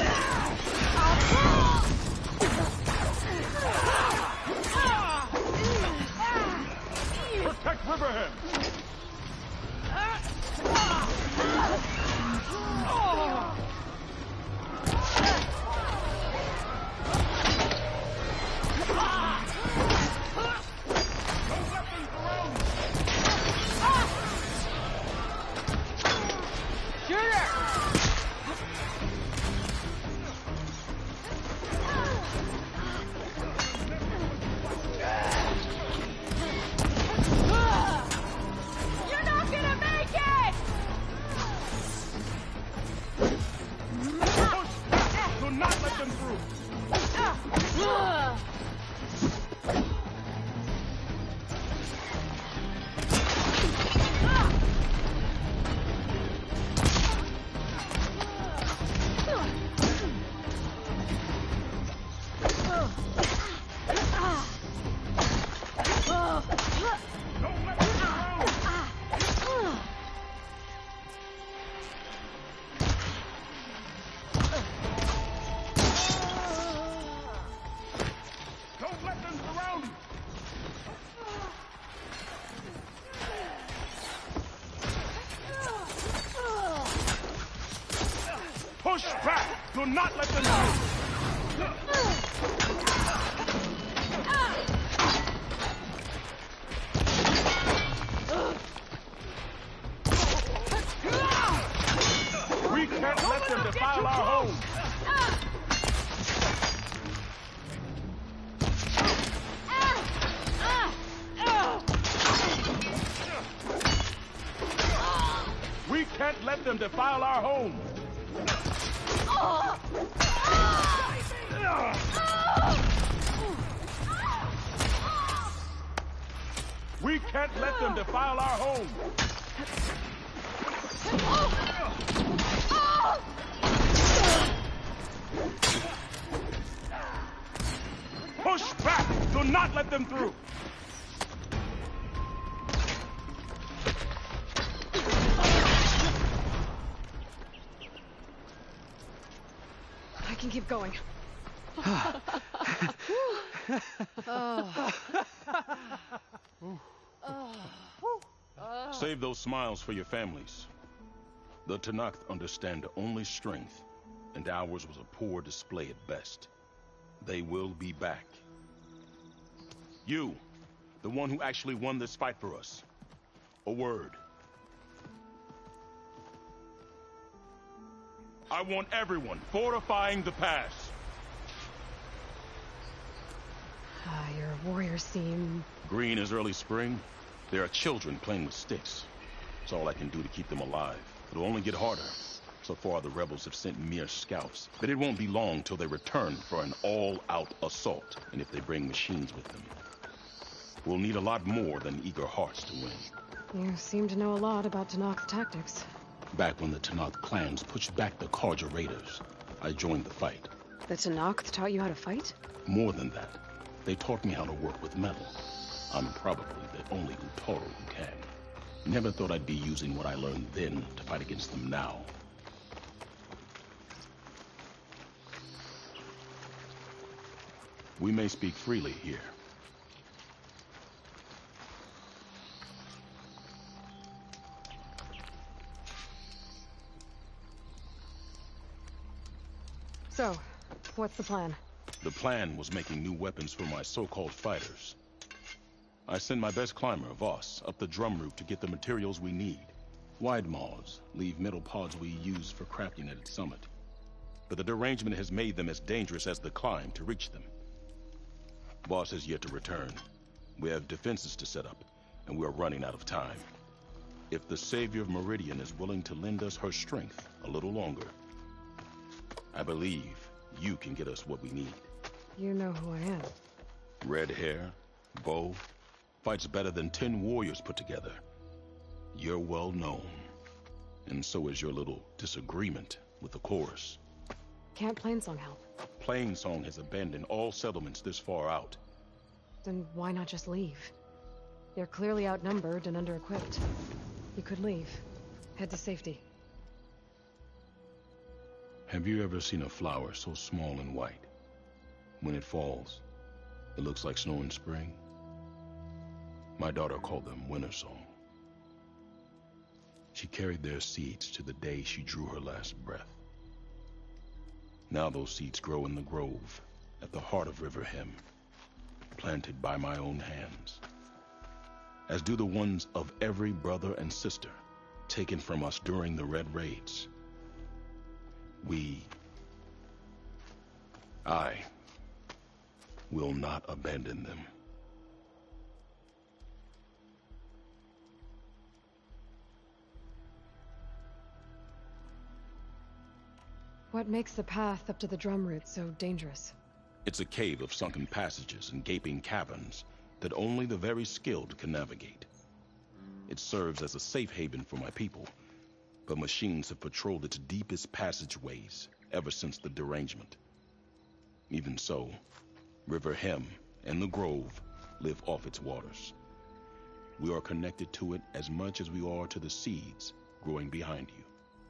Protect Riverhead! Push back! Do not let them through! We can't let them defile our home! We can't let them defile our home! We can't let them defile our home! Push back! Do not let them through! I can keep going. Save those smiles for your families. The Tenakth understand only strength, and ours was a poor display at best. They will be back. You, the one who actually won this fight for us. A word. I want everyone fortifying the pass. Your warriors seem... Green as early spring. There are children playing with sticks. It's all I can do to keep them alive. It'll only get harder. So far, the rebels have sent mere scouts. But it won't be long till they return for an all-out assault. And if they bring machines with them, we'll need a lot more than eager hearts to win. You seem to know a lot about Tenakth's tactics. Back when the Tenakth clans pushed back the Carja raiders, I joined the fight. The Tenakth taught you how to fight? More than that, they taught me how to work with metal. I'm probably the only Utoro who can. Never thought I'd be using what I learned then to fight against them now. We may speak freely here. So, what's the plan? The plan was making new weapons for my so-called fighters. I send my best climber, Voss, up the drum route to get the materials we need. Wide maws leave metal pods we use for crafting at its summit. But the derangement has made them as dangerous as the climb to reach them. Voss has yet to return. We have defenses to set up, and we are running out of time. If the Savior of Meridian is willing to lend us her strength a little longer, I believe you can get us what we need. You know who I am. Red hair, bow, fights better than 10 warriors put together. You're well known. And so is your little disagreement with the chorus. Can't Plainsong help? Plainsong has abandoned all settlements this far out. Then why not just leave? You're clearly outnumbered and under-equipped. You could leave. Head to safety. Have you ever seen a flower so small and white? When it falls, it looks like snow in spring. My daughter called them winter song. She carried their seeds to the day she drew her last breath. Now those seeds grow in the grove at the heart of River Hem, planted by my own hands, as do the ones of every brother and sister taken from us during the Red Raids. I will not abandon them. What makes the path up to the drum route so dangerous? It's a cave of sunken passages and gaping caverns that only the very skilled can navigate. It serves as a safe haven for my people, but machines have patrolled its deepest passageways ever since the derangement. Even so, River Hem and the Grove live off its waters. We are connected to it as much as we are to the seeds growing behind you.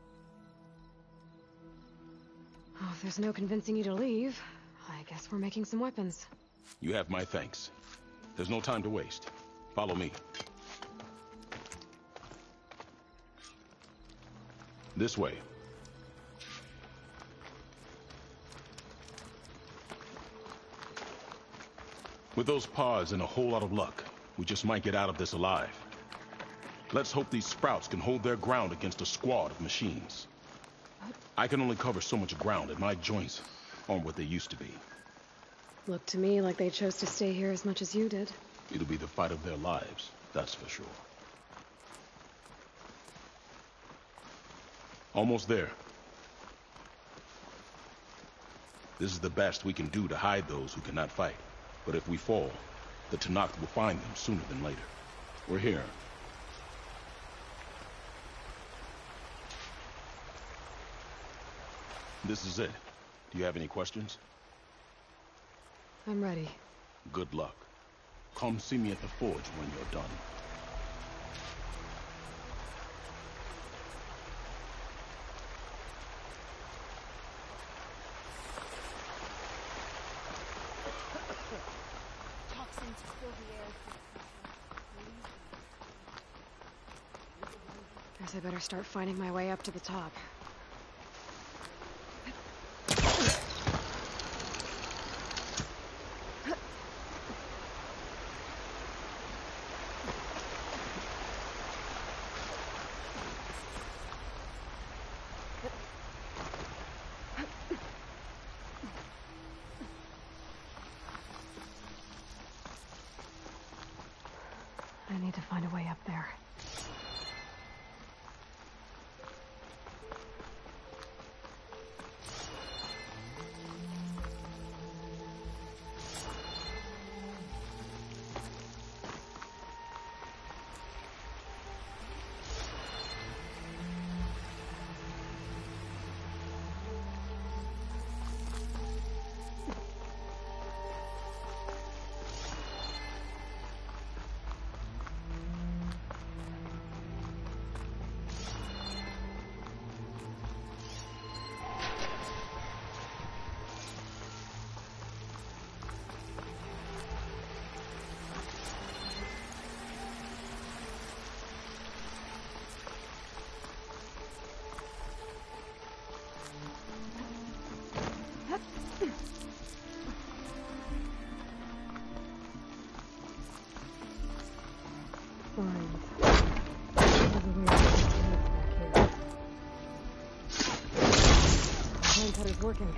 Oh, if there's no convincing you to leave, I guess we're making some weapons. You have my thanks. There's no time to waste. Follow me. This way. With those pods and a whole lot of luck, we just might get out of this alive. Let's hope these sprouts can hold their ground against a squad of machines. I can only cover so much ground, and my joints aren't what they used to be. Looked to me like they chose to stay here as much as you did. It'll be the fight of their lives, that's for sure. Almost there. This is the best we can do to hide those who cannot fight. But if we fall, the Tenakth will find them sooner than later. We're here. This is it. Do you have any questions? I'm ready. Good luck. Come see me at the forge when you're done. Guess I better start finding my way up to the top. I need to find a way up there. Is working.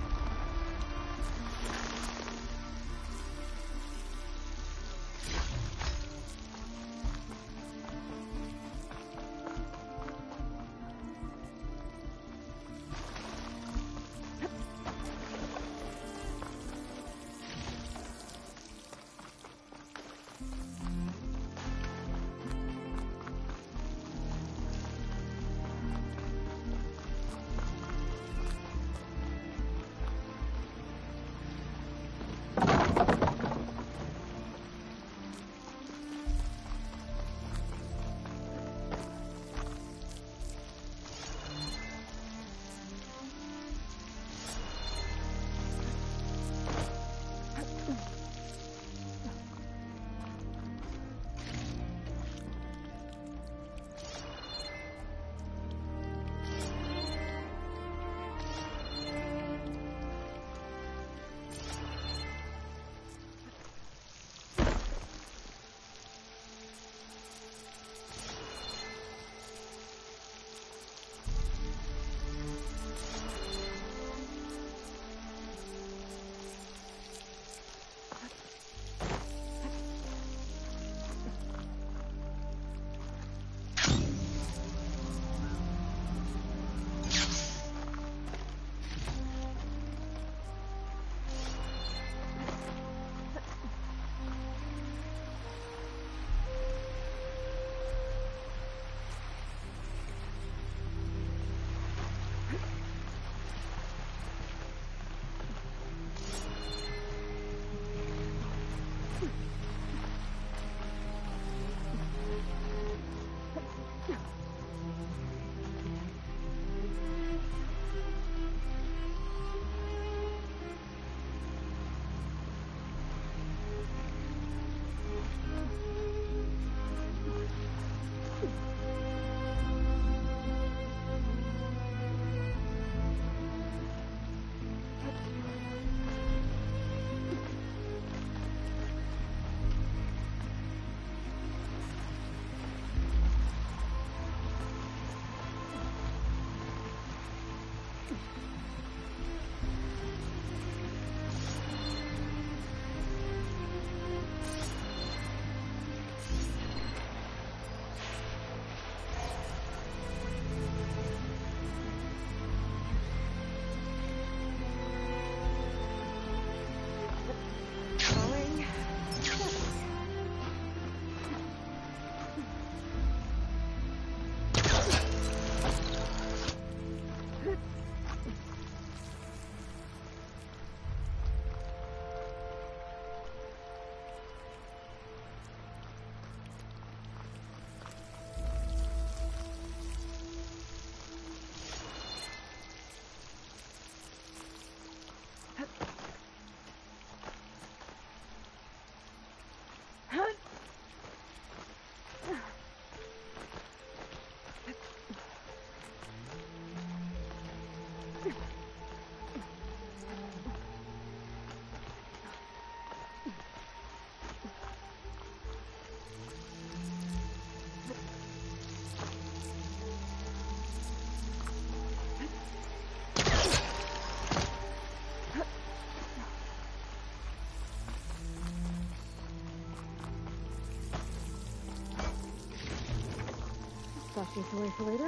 This away for later?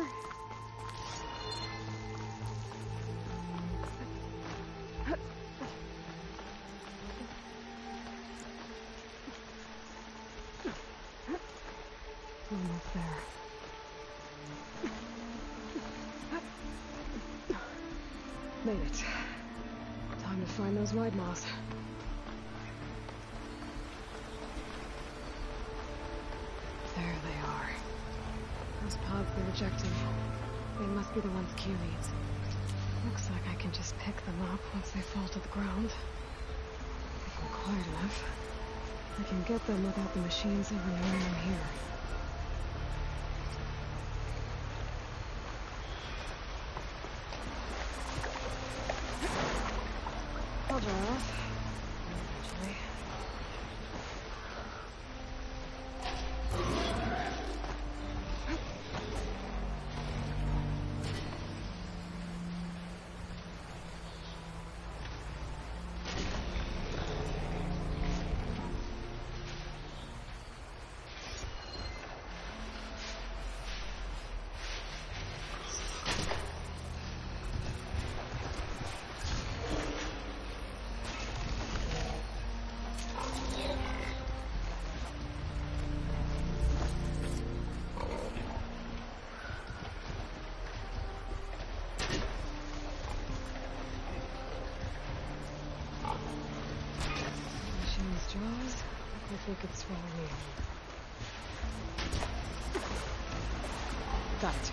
Almost there. Made it. Time to find those wide moths. There they are. Those pods they're ejecting. They must be the ones Q needs. Looks like I can just pick them up once they fall to the ground. If I'm quiet enough, I can get them without the machines ever knowing I'm here. I'll dry off. Eventually. Jaws, if we could swallow me. Got it.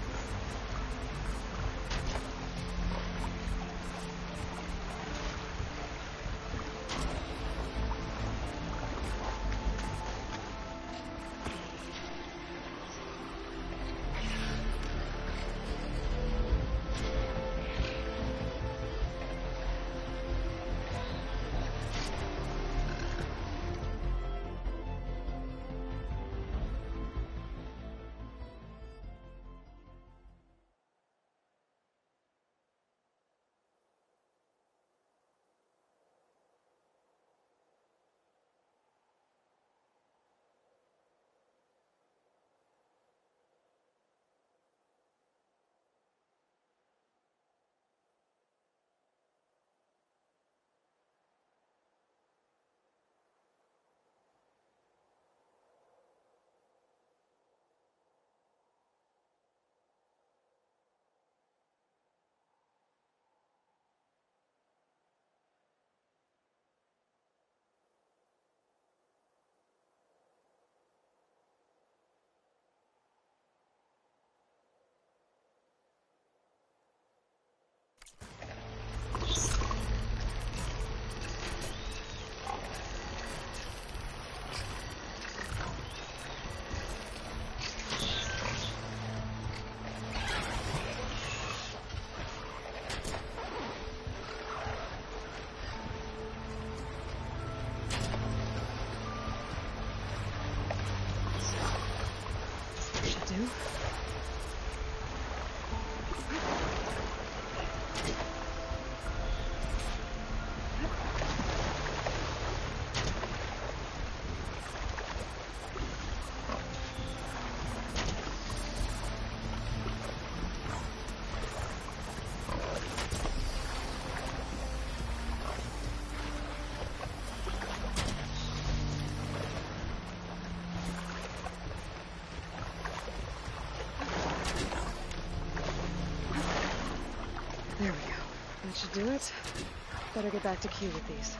There we go. That should do it. Better get back to Q with these.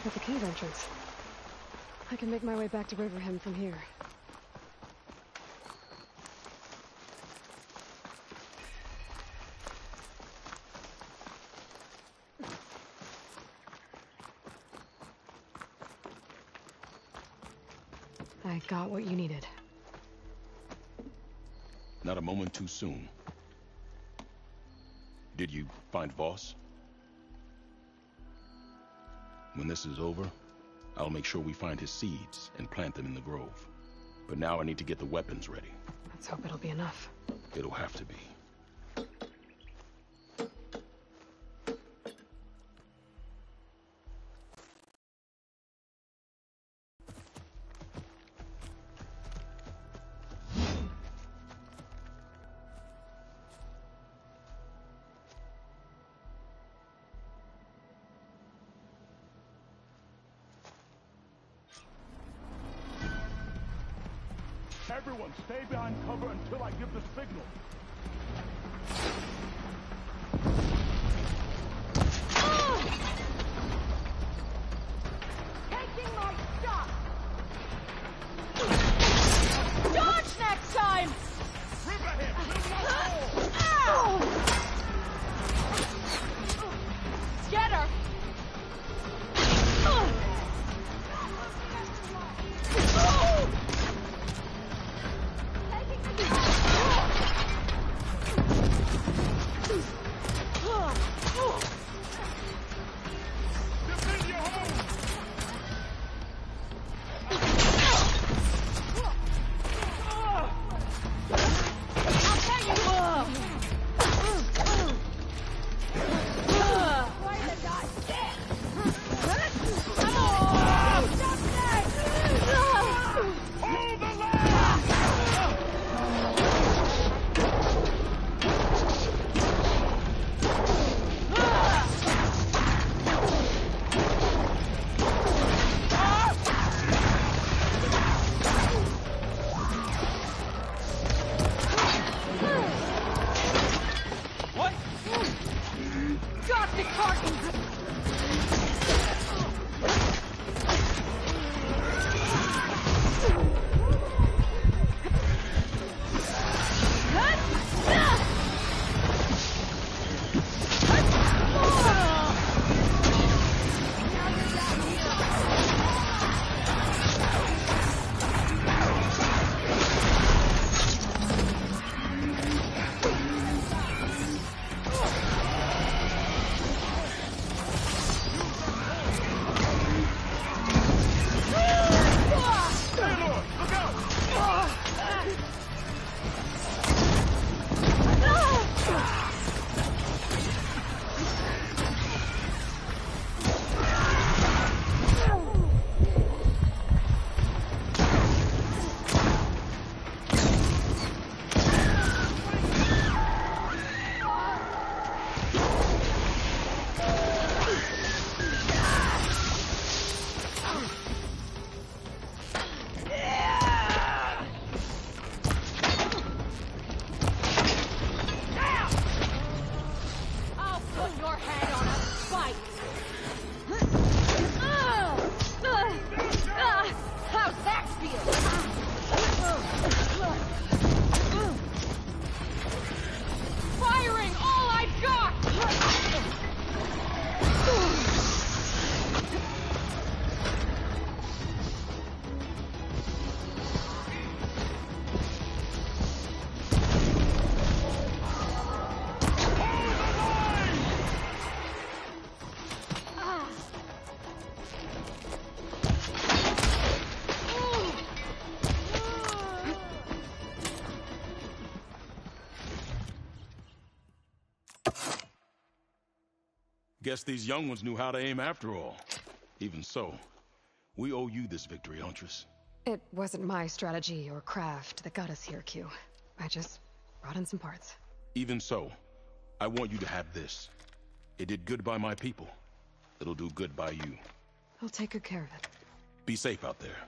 up at the cave entrance. I can make my way back to Riverham from here. I got what you needed. Not a moment too soon. Did you find Voss? When this is over, I'll make sure we find his seeds and plant them in the grove. But now I need to get the weapons ready. Let's hope it'll be enough. It'll have to be. Everyone, stay behind cover until I give the signal. Taking my shot! Dodge next time! Ow! Get her! Guess these young ones knew how to aim after all. Even so, we owe you this victory, Huntress. It wasn't my strategy or craft that got us here, Q. I just brought in some parts. Even so, I want you to have this. It did good by my people. It'll do good by you. I'll take good care of it. Be safe out there.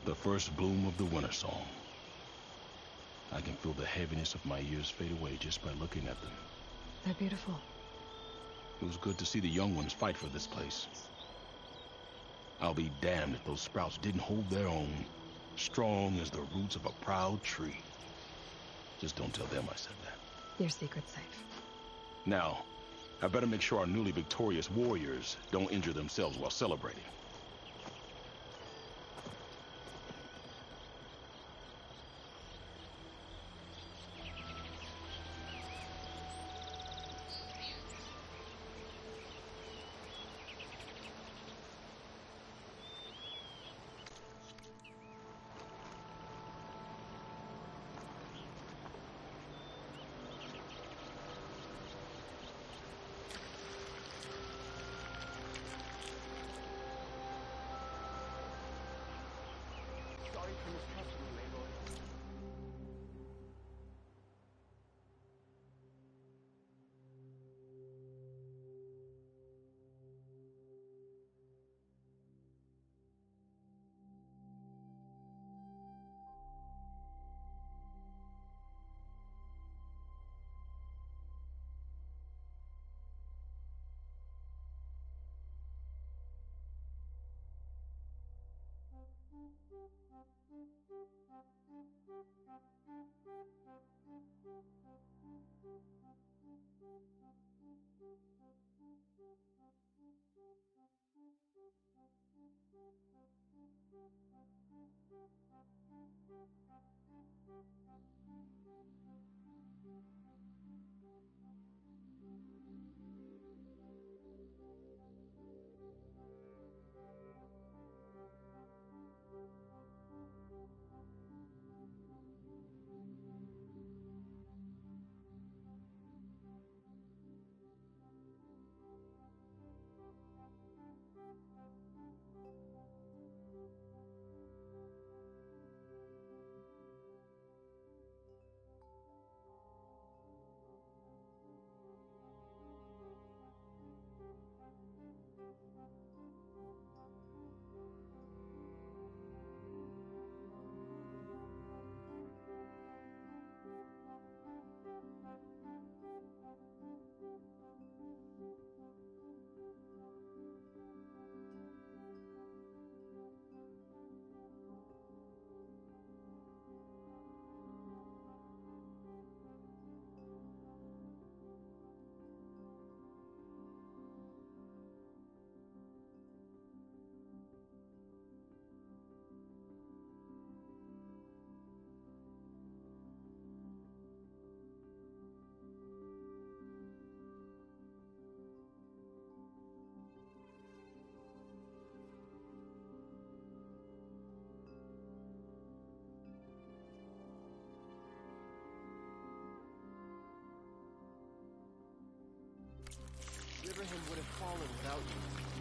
The first bloom of the winter song. I can feel the heaviness of my years fade away just by looking at them. They're beautiful. It was good to see the young ones fight for this place. I'll be damned if those sprouts didn't hold their own, strong as the roots of a proud tree. Just don't tell them I said that. Your secret's safe. Now, I better make sure our newly victorious warriors don't injure themselves while celebrating. Riverhand would have fallen without you.